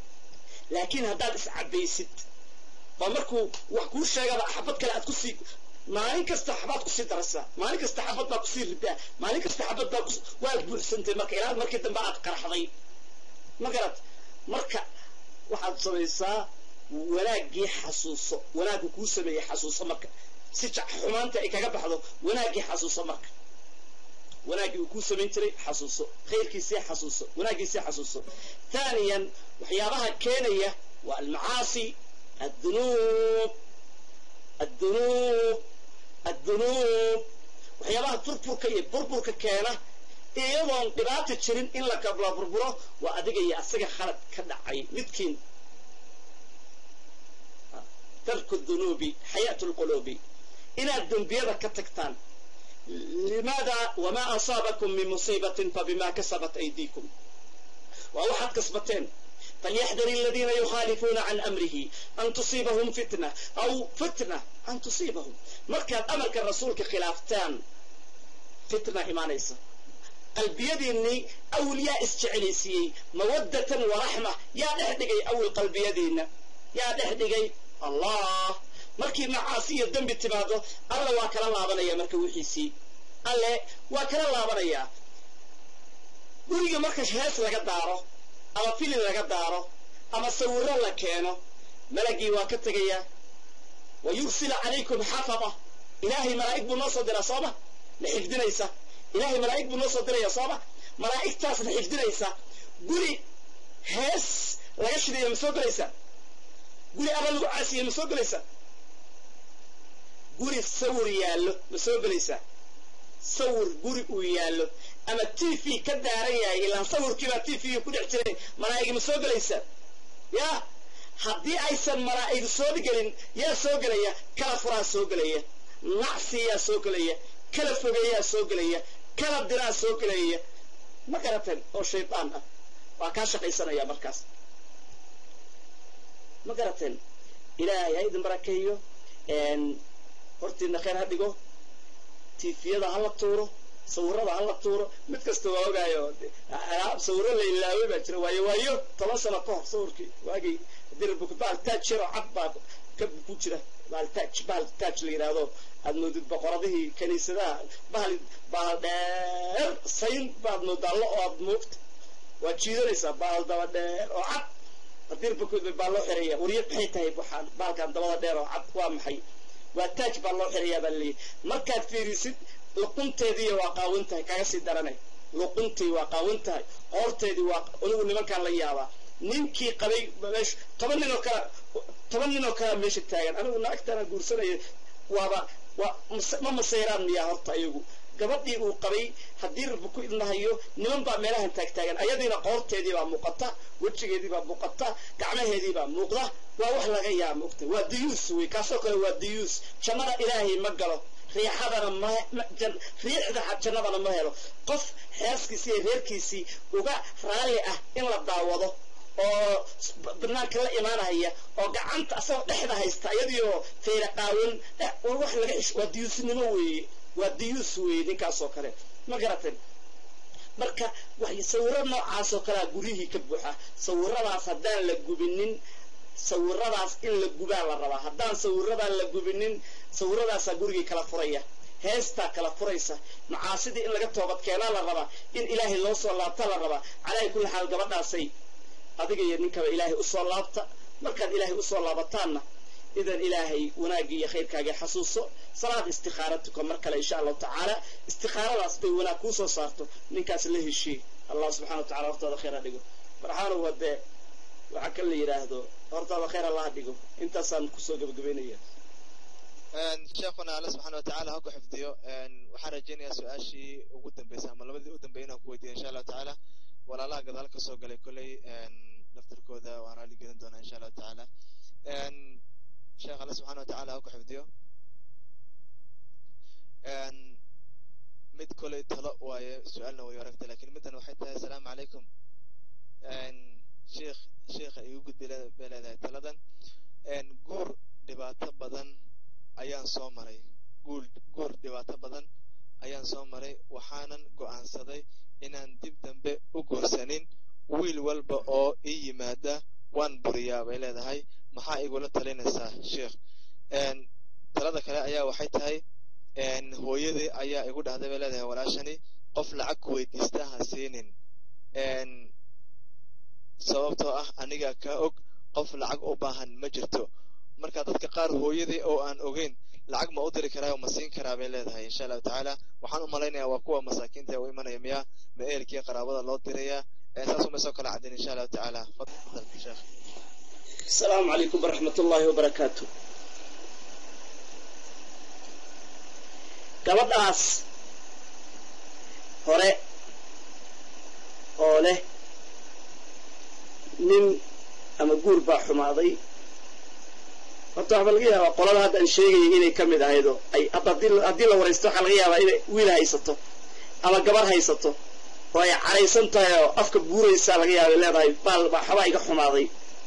laakiin haddaad iscabaysid oo markuu wax kuu sheegaba xabad kale aad kusii maalin kasta xabad ku sii daraysaa maalin kasta xabad baa ku sii ridaa maalin kasta xabad baa ku waad buuxsantay marka ilaa markii dambe aad qaraxday ma garad marka waxaad samaysaa wanaagii xasuuso wanaagu kuu sameeyey xasuuso marka si xumaanta ay kaga baxdo wanaagii xasuuso marka wanaagii uu kuu samayn jiray xasuuso khayrkiisii xasuuso wanaagiisii xasuuso ثانيا waxyaabaha keenaya waa almacaasi الذنوب الذنوب الذنوب waxyaabaha burburka iyo burburka keena iyadoon dhibaato jirin in la kabla burburo waa adiga iyo asaga khalad ka dhacay midkiin tarku الذنوب حياة القلوب إلى الذنبية كتكتان لماذا وما أصابكم من مصيبة فبما كسبت أيديكم وأوحد كسبتين فليحذر الذين يخالفون عن أمره أن تصيبهم فتنة أو فتنة أن تصيبهم مركز أمرك الرسول كخلافتان فتنة إيمان إيسا قلبيدي إني أولياء استعليسي مودة ورحمة يا نحدقي أول قلبيدي يا نحدقي الله markii macaasiyo dambi timaado alla waa kala laabanaya marka wixiisii alle waa kala laabanaya guriga marka hees laga daaro ama filin laga daaro ama sawirro la keeno malagii waa ka tagaya wa yursila calaykum xafada ilaahay malaa'ig buu noo soo diraa sooma la xifdinaysa ilaahay malaa'ig buu noo soo diraya sooma malaa'igtaas la xifdinaysa guri hees laga shidayo ma soo galaysa guri aba lagu caasiyo ma soo galaysa guri sawir yaallo ma soo galaysaa sawir guri uu yaallo ama t v ka daaran yahay ilaan sawirkiibaa t v ku dhex jiray malaa'igi ma soo galaysaa yaa haddii aysan malaa'ig soo gelin yaa soo gelaya kala furaa soo gelaya nacsiyaa soo gelaya kala fogeeyaa soo gelaya kala diraa soo gelaya ma garateen oo shaydaan ah waa kaa shaqaysanaya markaas ma garateen ilaahay ha idin barakeeyo hortiina khayr ha dhigo tiifiyada ha la tuuro sawirada ha la tuuro mid kasta waa ogaayo sawiro la ilaaway baa jira waayo waayo toban sano ka hor sawirkii waagii dirbuku baaltaaj jiro cad baa ka ku jira baaltaaj baaltaaj la yiraahdo aad moodid boqoradihii kaniisadaha bahal baal dheer sayn baad moodallo oo aad moogta waa jiidanaysaa baal daba dheer oo cad dirbuku baa loo xiraya wariyad maxay tahay waxaan baalkan dabada dheer oo cad waa maxay waa taaj baa loo xirayaa baa leeyahay markaad fiirisid luqunteedii waa qaawan tahay kaga sii daranay luquntii waa qaawan tahay qoorteedii waa anigu nimankaan la yaabaa ninkii qabay meesha toban nin oo kale toban nin oo kale meesha taagan anigu naagtana guursanaya waaba waa ma maseyraan miyaa horta ayagu gabadhii uu qabay haddii rabbi ku idnahayo niman baa meelahan taagtaagan ayadiina qoorteedii baa muuqata wejigeedii baa muuqata gacmaheedii baa muuqda waa wax laga yaaba moogta waa diyuus wey kaasoo kale waa diyuus jannada ilaahay ma galo riixadana ma riixda jannadana ma helo qof xaaskiisii iyo reerkiisii uga raalli ah in la daawado oo banaanka la imaanaya oo gacanta asagoo dhexda haysta iyadiioo feera qaawan wax laga ish waa diyuusnimo weeye waa diyuus weeye ninkaasoo kale ma garateen marka wax sawiro noocaas oo kale gurihii ka buuxa sawiradaas haddaan la gubinin sawiradaas in la gubaa la rabaa haddaan sawiradan la gubinin sawiradaasa gurigii kala furaya heestaa kala furaysa macaasidii in laga toobad keenaa la rabaa in ilaahay loo soo laabta la rabaa calaahi kulli xaal gabadhaasay adiga iyo ninkaba ilaahay usoo laabta markaad ilaahay usoo laabataanna idan ilaahay wanaagii iyo khayrkaagii xasuuso salaad istikhaaratuka mar kale insha allahu tacaala istikhaaradaas bay wanaag kuu soo saarto ninkaas la heshii allah subxana wa tacala hortooda khayr ha dhigo farxaanu wadee waxaa kan la yidhaahdo hortaada khayr allah ha dhigo intaasaan kusoo gabagabaynaya sheekhuna alle subxaana wa tacaala ha ku xifdiyo waxaan rajaynayaa su-aashii ugu dambeysay ama labadii u dambeeyay inaan ku weydiiya insha allahu tacaala walaalaha gadaal ka soo galay kolley naftirkooda waan raali gelin doonaa insha allahu tacaala sheekh alle subxana wa tacaala ha ku xifdiyo mid kolley talo waaye su-aalna way aragtay lakin middan waxay tahay assalaamu calaykum sheekh sheekha igu gudbi bay leedahay taladan guur dhibaato badan ayaan soo maray guur guur dhibaato badan ayaan soo maray waxaanan go'aansaday inaan dib dambe u guursanin wiil walba oo ii yimaada waan buriyaa bay leedahay maxaa igula talinaysaa sheekh talada kale ayaa waxay tahay een hooyadii ayaa igu dhahday bay leedahay walaashani qof lacag ku weydiista ha siinin een sababtoo ah aniga ka og qof lacag u baahan ma jirto marka dadka qaar hooyadii oo aan ogeyn lacag ma u diri karaa oo ma siin karaa bay leedahay insha Allah taala waxaan u malaynayaa waa kuwa masaakiinta oo imanaya miya ma eelkii qaraabada loo diraya اساس ما سوق العدل ان شاء الله تعالى تفضل شيخ السلام عليكم ورحمة الله وبركاته gabadhaas hore oo leh nin ama guur baa xumaaday horta waxaa laga yaabaa qolada hadda aan sheegayay inay ka mid ahaydo ay haddii la waraysto waxaa laga yaabaa inay wiil haysato ama gabar haysato oo ay caraysan tahay oo afka buuraysaa laga yaabay leedahay baal baa xabaa iga xumaaday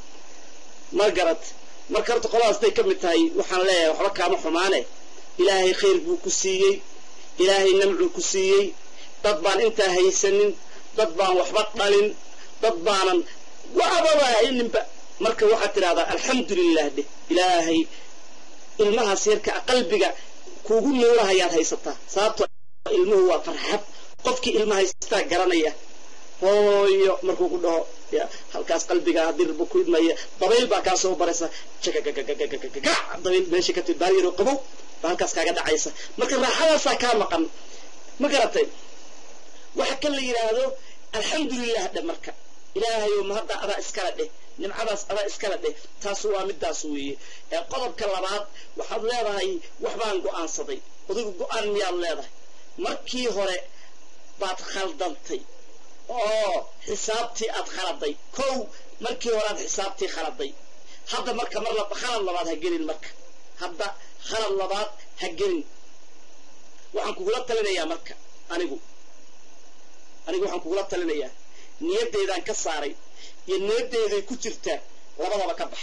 ma garad marka horta qoladaas day ka mid tahay waxaan leeyahay waxba kaama xumaane ilaahay khayr buu ku siiyey ilaahay namcuu ku siiyey dad baan intaa haysanin dad baan waxba dhalin dad baanan waxbaba hayninba marka waxaad tidhahdaa alxamdulilah dheh ilaahay ilmahaas yarka qalbiga kuugu nuurahayaad haysataa sababto ilmuhu waa farxad qofkii ilma haystaa garanaya hooyo markuu ku dhaho ya halkaas qalbiga haddii rabo ku idmaya dabayl baa kaa soo baraysa dabayl meesha ka timid baal yaroo qabow baa halkaas kaaga dhacaysa marka raaxadaasaa kaa maqan ma garatay waxa kan la yidhaahdo alxamdulilah dhe marka ilaahayo mahadda adaa iskala dheh nimcadaas adaa iskala dheh taasu waa midaas weeye qodobka labaad waxaad leedahay waxbaan go'aansaday adigu go'aan miyaad leedahay markii hore baad khaldantay oo xisaabtii aad khaladay kow markii hore aad xisaabtii khaladay hadda marka mar laba khalad labaad ha gelin marka hadda khalad labaad ha gelin waxaan kugula talinayaa marka anigu anigu waxaan kugula talinayaa niyaddeedaan ka saaray iyo niyaddeeday ku jirtaa labadaba ka bax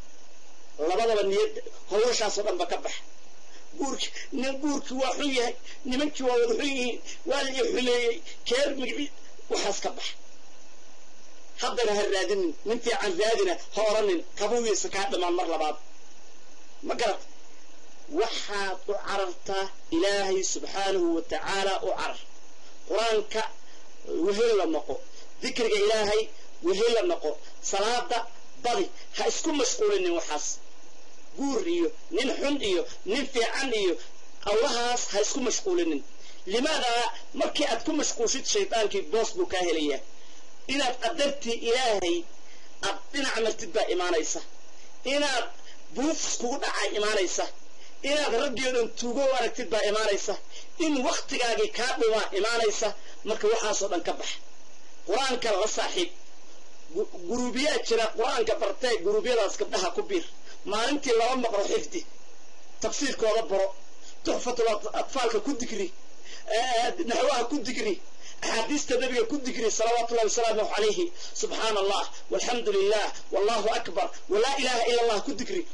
labadaba niyad hawshaasoo dhanba ka bax guurki nin guurki waa xun yahay nimankii waa wada xun yihiin waa la xuleeyey keer magci waxaas ka bax haddana ha raadinin nin fiican raadina ha oranin qabowiisa kaa dhamaan mar labaad ma garad waxaad u carartaa ilaahay subxaanahu wa tacaala u carar qur-aanka wehel la noqo dikriga ilaahay wehel la noqo salaada badi ha isku mashquulinin waxaas guur iyo nin xun iyo nin fiican iyo allahaas ha isku mashquulinin limaadaa markii aad ku mashquushid shaydaankii boos buu kaa helayaa inaad qadartii ilaahay aad dhinac martid baa imaanaysa inaad buufs kugu dhacay imaanaysa inaad raggii oo dhan tuugo u aragtid baa imaanaysa in wakhtigaagii kaa dhumaa imaanaysa marka waxaasoo dhan ka bax qur-aanka la saaxiib guruubiyaa jira qur-aanka bartee guruubyadaas gabdhaha ku biir maalintii laba maqro xifdi tafsiirkooda baro tuxfatul atfaalka ku digri naxwaha ku digri axaadiista nabiga ku digri salawaatullahi wasalaamu calayhi subxaana allah walxamdu lilah wallahu akbar walaa ilaaha ila allah ku digri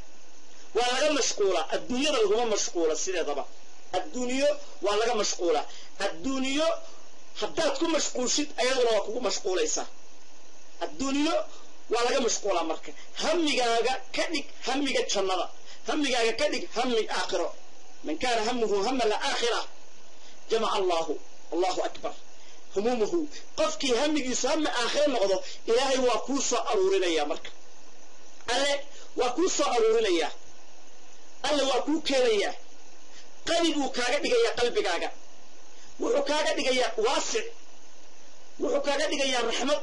waa laga mashquula adduunyada laguma mashquula sideedaba adduunyo waa laga mashquula adduunyo haddaad ku mashquulshid ayaduna waa kugu mashquulaysaa adduunyo waa laga mashquulaa marka hamigaaga ka dhig hamiga jannada hamigaaga ka dhig hami aakhiro man kaana hamuhu hama alaakhira jamaca allahu allahu akbar humuumuhu qofkii hamigiisu hami aakhiro noqdo ilaahay waa kuu soo aruurinayaa marka alle waa kuu soo aruurinayaa alle waa kuu keenayaa qani buu kaaga dhigayaa qalbigaaga wuxuu kaaga dhigayaa waasic wuxuu kaaga dhigayaa raxmad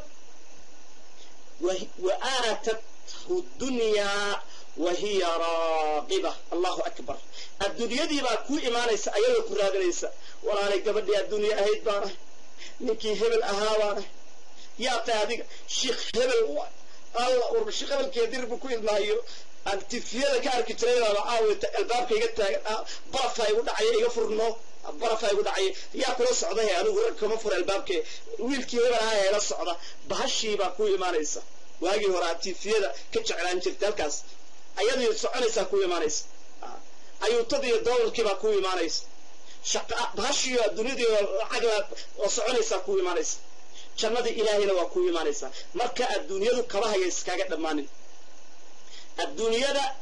وآتته الدنيا وهي راغبة الله أكبر الدنيا دي بقى كو إيمانيس أيضا كرادنيس ولا عليك بدي الدنيا أهيد بارة نكي هبل أهاوانة يا تهديك شيخ هبل الله ورب الشيخ هبل كيدير بكو إذنايو أنت في هذا كارك تريد على عاوة الباب كي قلت برفا يقول عيه يفرنو برفا يقول عيه يا كل الصعدة أنا أقول كم فر الباب كي ويلكي هبل هاي لا الصعدة بهالشي بقى كو إيمانيس waagii hore actifiyada ka jeclaan jirtay halkaas ayadii soconaysa ku iimaanaysa ayuutadii dowladkii baa ku iimaanaysa shaqa bahashiyo dunidii lacag oo soconaysa ku iimaanaysa jannadii ilaahayna waa ku iimaanaysa marka adduunyadu kaba hayay iskaga dhamaanin adduunyada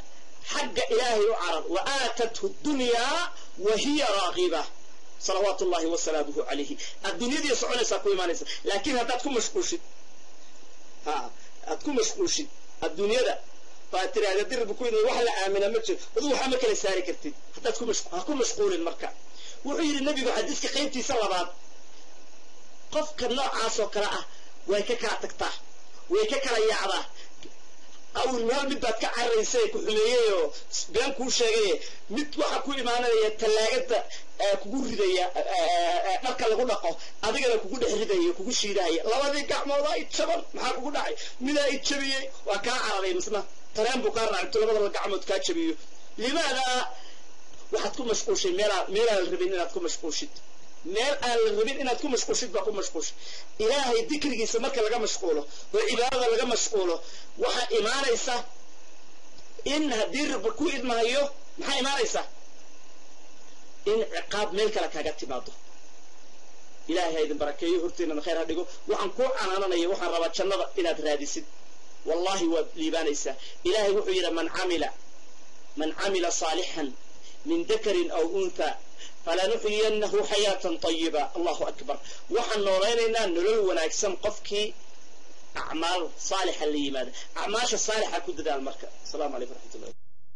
حق إلهي وعرض وآتته الدنيا وهي راغبة صلوات الله وسلامه عليه الدنيا دي صعونة ساكوي مانيسا لكن هذا تكون مشكوشد ها تكون مشكوشد الدنيا ده فاتري هذا دير بكوين وحلا آمنة مجد وذو حمك لساري كرتين حتى تكون مشكول هكون مشغول المركع وحير النبي بحديثك قيمتي صلبات قف كالنوع عاصو قراءة ويكاكا تقطع ويكاكا يعضى أو المال مدبات كعريسي كحمييو بيان كو شيغي mid waxa ku imaanaya talaagada kugu ridaya marka lagu dhaqo adigana kugu dhexridaya kugu shiidaya labadii gacmood ay jaban maxaa kugu dhacay mid ay jabiyay waa ka cararay misna tareen buu ka raacay labada gacmood ka jabiyo limaada waxaad ku mashquushay meel meel aan rabin inaad ku mashquushid meel aan rabin inaad ku mashquushid baa ku mashquush ilaahay dhikrigiisa marka laga mashquulo oo cibaadada laga mashquulo waxa imaanaysa in hadii rabbi ku idmaayo maxaa imaanaysa in ciqaab meel kale kaga timaado ilaahay idin barakeeyo horteena khayr ha dhigo waxaan ku canaananayo waxaan rabaa jannada inaad raadisid wallahi waa liibaanaysa ilaahay wuxuu yiri man amila man amila salihan min dhakarin aw untha falanuhyiyannahu hayatan tayyiba Allahu akbar waxaan nooleynaa nolol wanaagsan qofkii acmaal saalixa la yimaado acmaasha saalixa ku dadaal marka assalamu alaykum warahmatullahi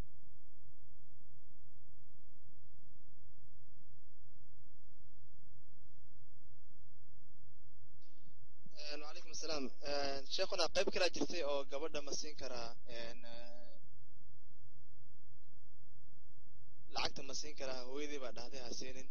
وعليكم السلام شيخنا قيب كلا جرتي او gabadha ma siin karaa een lacagta ma siin karaa hooyadii baa dhahday ha siinin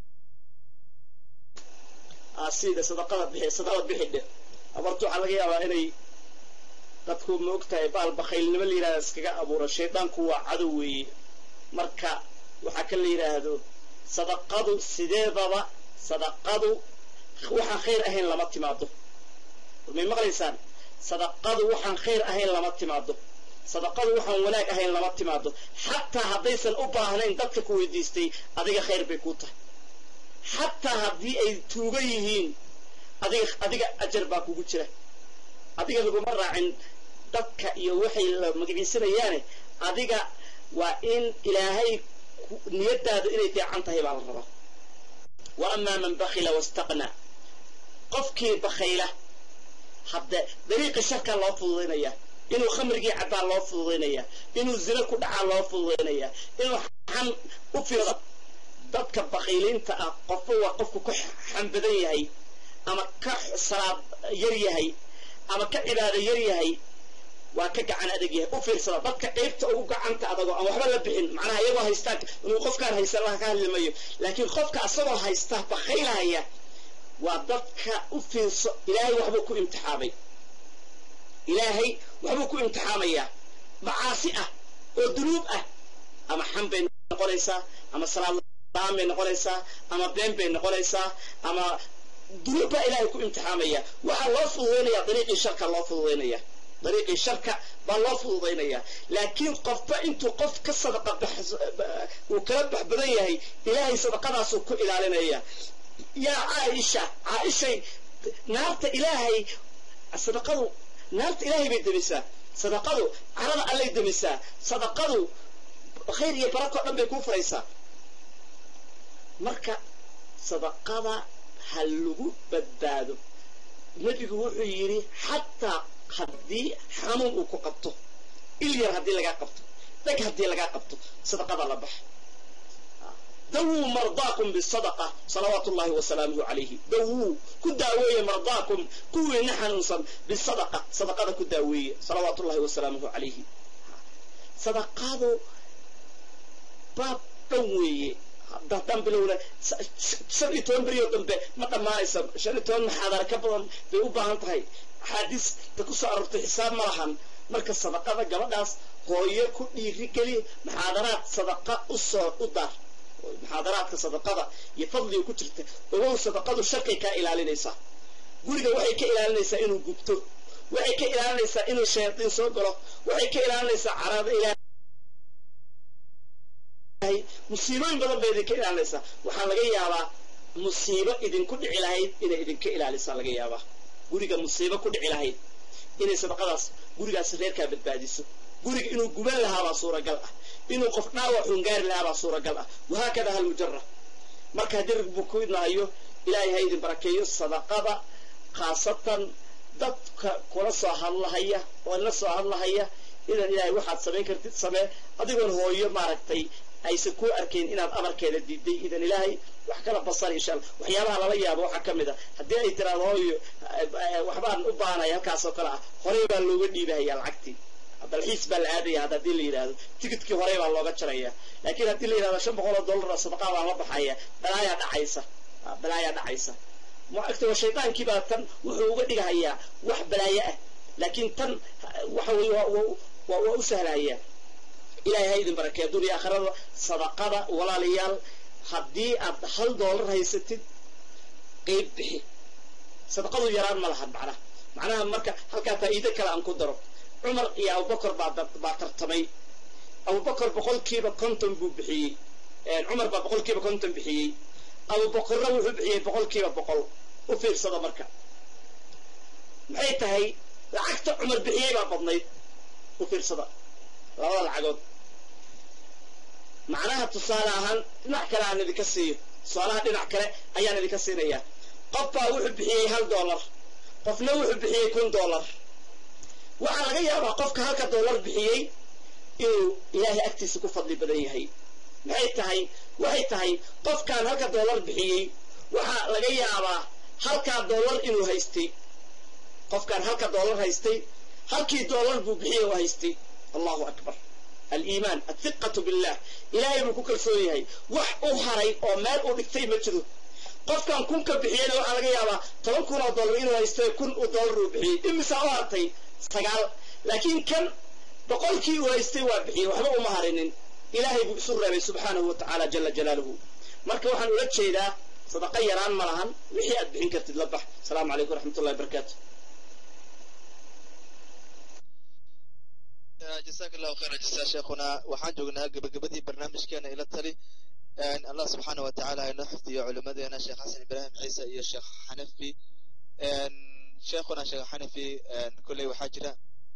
asida sadaqada bixi sadaqada bixi abartu waxa laga yaabaa inay dadku ma ogtahay baal bakhaylnimo la yiraahdo iskaga abuuro shaydaanku waa cadow weeye marka waxa kale la yiraahdo sadaqadu sideedaba sadaqadu waxa khayr ahayn lama timaado ma maqlaysaan sadaqadu waxaan khayr ahayn lama timaado sadaqadu waxaan wanaag ahayn lama timaado hatta hadaysan u baahnayn dadka ku weydiistay adiga khayr bay ku tahay hatta hadii ay tuuga yihiin adiga adiga ajar baa kugu jira adiga lagu maraacin dadka iyo waxay la magaciisanayaan adiga waa in ilaahay niyadaada inay fiican tahay baa la rabaa wa amma man bakhila wastaqna qofkii bakhayla hadda dariiqa sharka loo fududeynaya inuu khamrigii cabaa loo fududeynaya inuu zina ku dhaca loo fududeynaya inuu xan u fiirado dadka bakhilinta ah qof waa qofku ku xambadan yahay ama ka salaad yar yahay ama ka cibaado yar yahay waa ka gacan adag yahay u fiirsada dadka qaybta ugu gacanta adag oo waxba la bixin macnaha iyagu haystaan inuu qofkaan haysan la ka hadlimayo laakiin qofka asagoo haysta bakhiilaya waa dadka u fiirso ilaahay waxba ku imtixaamay ilaahay waxba ku imtixaamaya macaasi ah oo dunuub ah ama xan bay noqonaysaa ama salaad la'aan bay noqonaysaa ama been bay noqonaysaa ama dunuub baa ilaahay ku imtixaamaya waxa loo fududeynaya dariiqii sharka loo fududeynaya dariiqii sharka baa loo fududeynaya laakiin qofba intuu qof ka sadaqa uu kala bax badan yahay ilaahay sadaqadaas uu ku ilaalinaya يا عائشة عائشة نارت إلهي صدقوا نارت إلهي بيدمسا صدقوا عرض الله يدمسا صدقوا خير يبركوا أم بيكون فريسا مركا صدقوا هلغوا بدادوا نبي يقول يري حتى هدي حمم وكقبته إلي هدي لقى قبته لك هدي لقى قبته صدقوا الله بح دو مرضاكم بالصدقة صلوات الله وسلامه عليه دو كداوية مرضاكم كوي نحن بالصدقة صدقة كداوية صلوات الله وسلامه عليه صدقة باب دوية دهتان بلونا شريتون بريو دنبه متى ما يسم شريتون محاضر كبرون بيوباهن تهي حديث تكسو عرفت حساب مرحن مركز صدقة قبضاس هوية كدي ركلي محاضرات صدقة أصور أدار محاضرات صدقة يفضل يكترت وهو صدقة الشركة كإلالينيسا قولي وحي كإلالينيسا إنه قبطو وحي كإلالينيسا إنه الشياطين سوقره وحي كإلالينيسا عراض إلالينيسا مصيبين بدل بيدي كإلالينيسا وحان لغي يابا مصيبة إذن كد علاهيد إذن إذن كإلالينيسا لغي يابا قولي مصيبة كد علاهيد إنه صدقة قولي سرير كابت باديسو قولي إنه قبل لها بصورة قلقة إنه قفنا وحنجار لها بصورة قلة وهكذا هالمجرة مركز درب بكويد نهايو إلهي هيد بركيو الصدقة خاصة ضد كرسة الله هي والنص الله هي إذا إلهي واحد سمين كرتيد سمين أديكون هو يوم معركتي أي سكو أركين إن الأمر كذا دي إذا إلهي وحكنا بصر إن شاء الله وحيابها على ليا أبو حكم ذا هدي أي ترى هو وحبان أبانا يهكاسو كلا قريبا لو ودي به العكتي بالحسب العادي هذا دي اللي هذا تكت كي قريبا لو بشريه لكن هدي اللي هذا شنب قول الدولار صدقة ولا بحية بلايا دعيسة بلايا دعيسة ما أكتب الشيطان كبار تن وحوق دي هيا وح بلايا لكن تن وحوي وأسهل هيا إلهي هيد بركة دوري آخر صدقة ولا ليال هدي هل دولار هي ستة قيد به صدقة يران ملحد معنا معناها مركا هل كانت إذا كلا أنقدره عمر يا أبو بكر بعد بعد ترتمي أبو بكر بقول كيف كنتم ببحي يعني عمر بقول كيف كنتم بحي أبو بكر روح بحي بقول كيف بقول وفي صدى مركا محيتها هي لعكت عمر بحي ما بضني وفي صدى والله العقد معناها تصالحا نحكي عن اللي كسيه صالحا نحكي أيان اللي كسينيا قفا وحب بحي هل دولار قفنا وحب بحي كون دولار waxaa laga yaabaa qofka halka dollar bixiyay inuu ilaahay agtiisa ku fadli badan yahay maxay tahay waxay tahay qofkan halka dollar bixiyay waxa laga yaabaa halka dollar inuu haystay qofkan halka dollar haystay halkii dollar buu bixiyay oo haystay Allahu akbar al-iimaan athiqatu billah ilaahay buu ku kalsoon yahay wax uu haray oo meel uu dhigtay ma jiro qofkan kun ka bixiyay waxa laga yaabaa toban kun oo dollar inuu haystay kun oo dollar uu bixiyay imisa oo hartay سجال لكن كان بقول كي ويستوى بحي وحبه مهارين إلهي بسرعة سبحانه وتعالى جل جلاله مركب وحن ولد شيء ده صدقة يران مرهن وحياة بحين كتدلبح السلام عليكم ورحمة الله وبركاته جزاك الله خير جزاك شيخنا وحن جونا قبل قبل برنامج كان إلى التالي أن الله سبحانه وتعالى ينحفظ علماءنا الشيخ حسن إبراهيم عيسى يا الشيخ حنفي أن شيخنا شيخ حنفي كل وحاجرة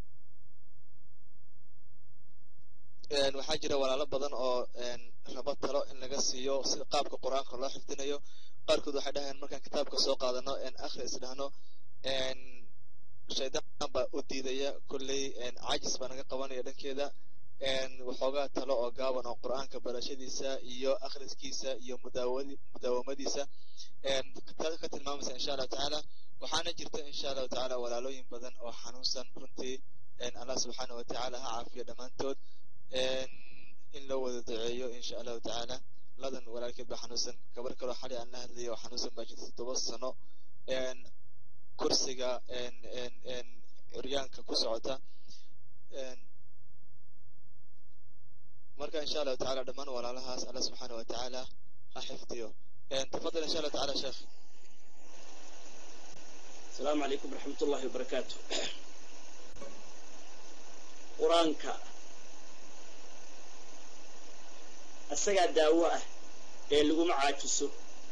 وحاجرة ولا لبضن أو ربط ترى إن لقصيو قابك القرآن الله حفظناه قارك ذو حدها إن مكان كتابك سوق هذا إن آخر إسلامه إن شيطان بأودي ذي كل إن عاجز بنا قوانين يدن كذا إن وحاجات ترى أجابنا القرآن كبرشة ديسا يو آخر كيسا يو مداوم مداومة ديسا إن كتابك المامس إن شاء الله تعالى وحنا جرت إن شاء الله تعالى ولا لو ينبذن أو حنوسا رنتي إن الله سبحانه وتعالى عافية دمانتود إن إن لو ذعيو إن شاء الله تعالى لذن ولكن بحنوسا كبرك روح علي أنها ذي وحنوسا بجد توصلنا إن كرسيجا إن إن إن ريان ككسعته إن مركا إن شاء الله تعالى دمان ولا لها الله سبحانه وتعالى حفظيه إن تفضل إن شاء الله تعالى شيخ السلام عليكم ورحمة الله وبركاته قرآنك السجع دعوة اللي هو معاكسه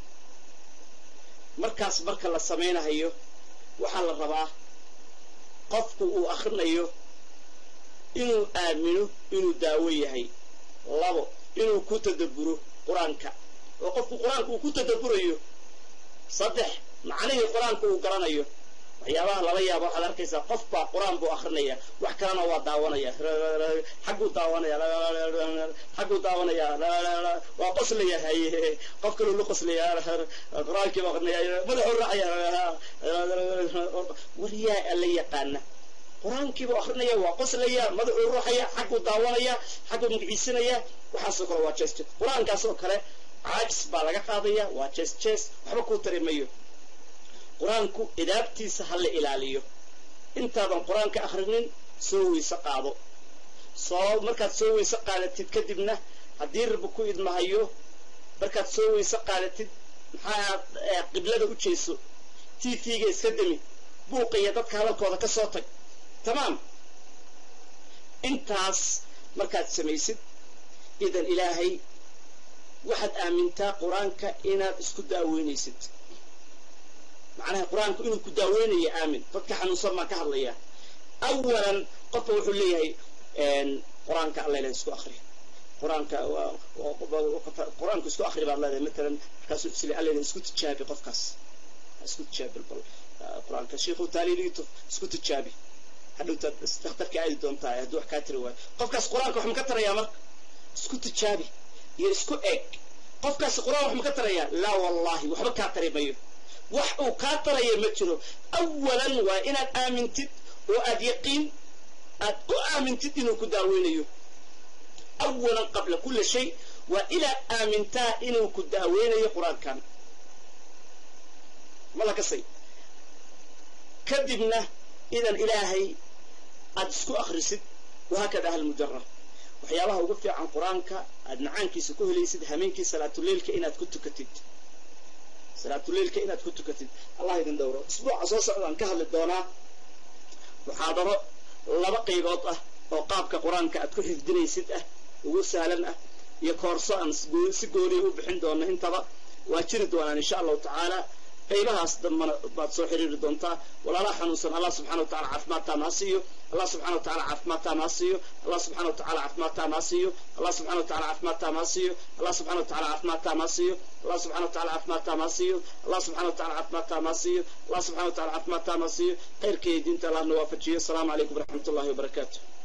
مركز مركز السمينة هيو وحال الرباح قفوا وآخرنا هيو إنه آمنوا إنه دعوية هي الله إنه كتدبروا قرآنك وقفوا قرآنك وكتدبروا هيو صدح معنيه القرآن كو قرانيو waxyaabaha lala yaabo waxaad arkaysaa qof baa quraan buu akhrinaya wax kalena waa daawanaya xaguu daawanaya xaguu daawanaya waa qoslaya haye qof kale uu qoslaya quraankii baa akhrinaya madaxuu raacaya wariyaa alla yaqaana quraankii buu akhrinaya waa qoslaya madaxuu ruuxaya xaguu daawanaya xaguu magiciisanaya waxaasoo kale waa jees quraankaasoo kale caajis baa laga qaadaya waa jees jees waxba ku tarimayo quraanku idaabtiisa hal ilaaliyo intaadan quraanka akhrinin soo weysa qaado soo markaad soo weysa qaadatid kadibna hadii rab ku idmahayo markaad soo weysa qaadatid maxaa qiblada u jeeso tv-ga iska dami buuqiya dadka hadalkooda ka soo tag tamaam intaas markaad samaysid idan ilaahay waxaad aamintaa quraanka inaad isku daaweynaysid معناها القرآن إنه كداوين يا آمن فتح نصر ما كهل ليه أولا قطع وحليه القرآن كالله لا يسكو آخره قرآن كا قرآن كستو آخر بعض الله مثلا كاسو سلي علينا اسكت تشابي قفكاس اسكت تشابي البل قرآن كشيخ وتالي ليتو اسكت تشابي هذا تستخدم كعيد دون تاعي هذا حكاتر واي قفكاس قرآن كوح مكتر يا مر اسكت تشابي يسكت إك قفكاس قرآن وح مكتر يا لا والله وح مكتر بيو وح وكاتر يا متشلو أولا وإن آمنتد وأد يقين أد آمنتد إنه كداوينيو أولا قبل كل شيء وإلى آمنتا إنه كداوينيو قرآن كان ماذا كسي كذبنا إذا إلهي أدسكو أخرسد وهكذا أهل المجرة وحيالها وقفت عن قرآنك أدنعانك سكوه ليسد همينك صلاة الليل كإنات كنت كتد صلاة الليل كإنات كنت كتد الله يدن دوره أسبوع عصوص عن كهل الدونا محاضرة لبقي قطة وقابك قرآنك أدكو حفدني سدأه وسهلنا يكورسان سيقولي وبحين دونا انتبه وأجرد دونا إن شاء الله تعالى قيبها أصدمنا بعد صحيح ردونتا ولا لا حنوصل الله سبحانه وتعالى عفماتا ناسيو الله سبحانه وتعالى عفماتا ناسيو الله سبحانه وتعالى عفماتا ناسيو الله سبحانه وتعالى عفماتا ناسيو الله سبحانه وتعالى عفماتا ناسيو الله سبحانه وتعالى عفماتا ناسيو الله سبحانه وتعالى عفماتا ناسيو الله سبحانه وتعالى عفماتا ناسيو خير كي دين الله نوافجيه السلام عليكم ورحمة الله وبركاته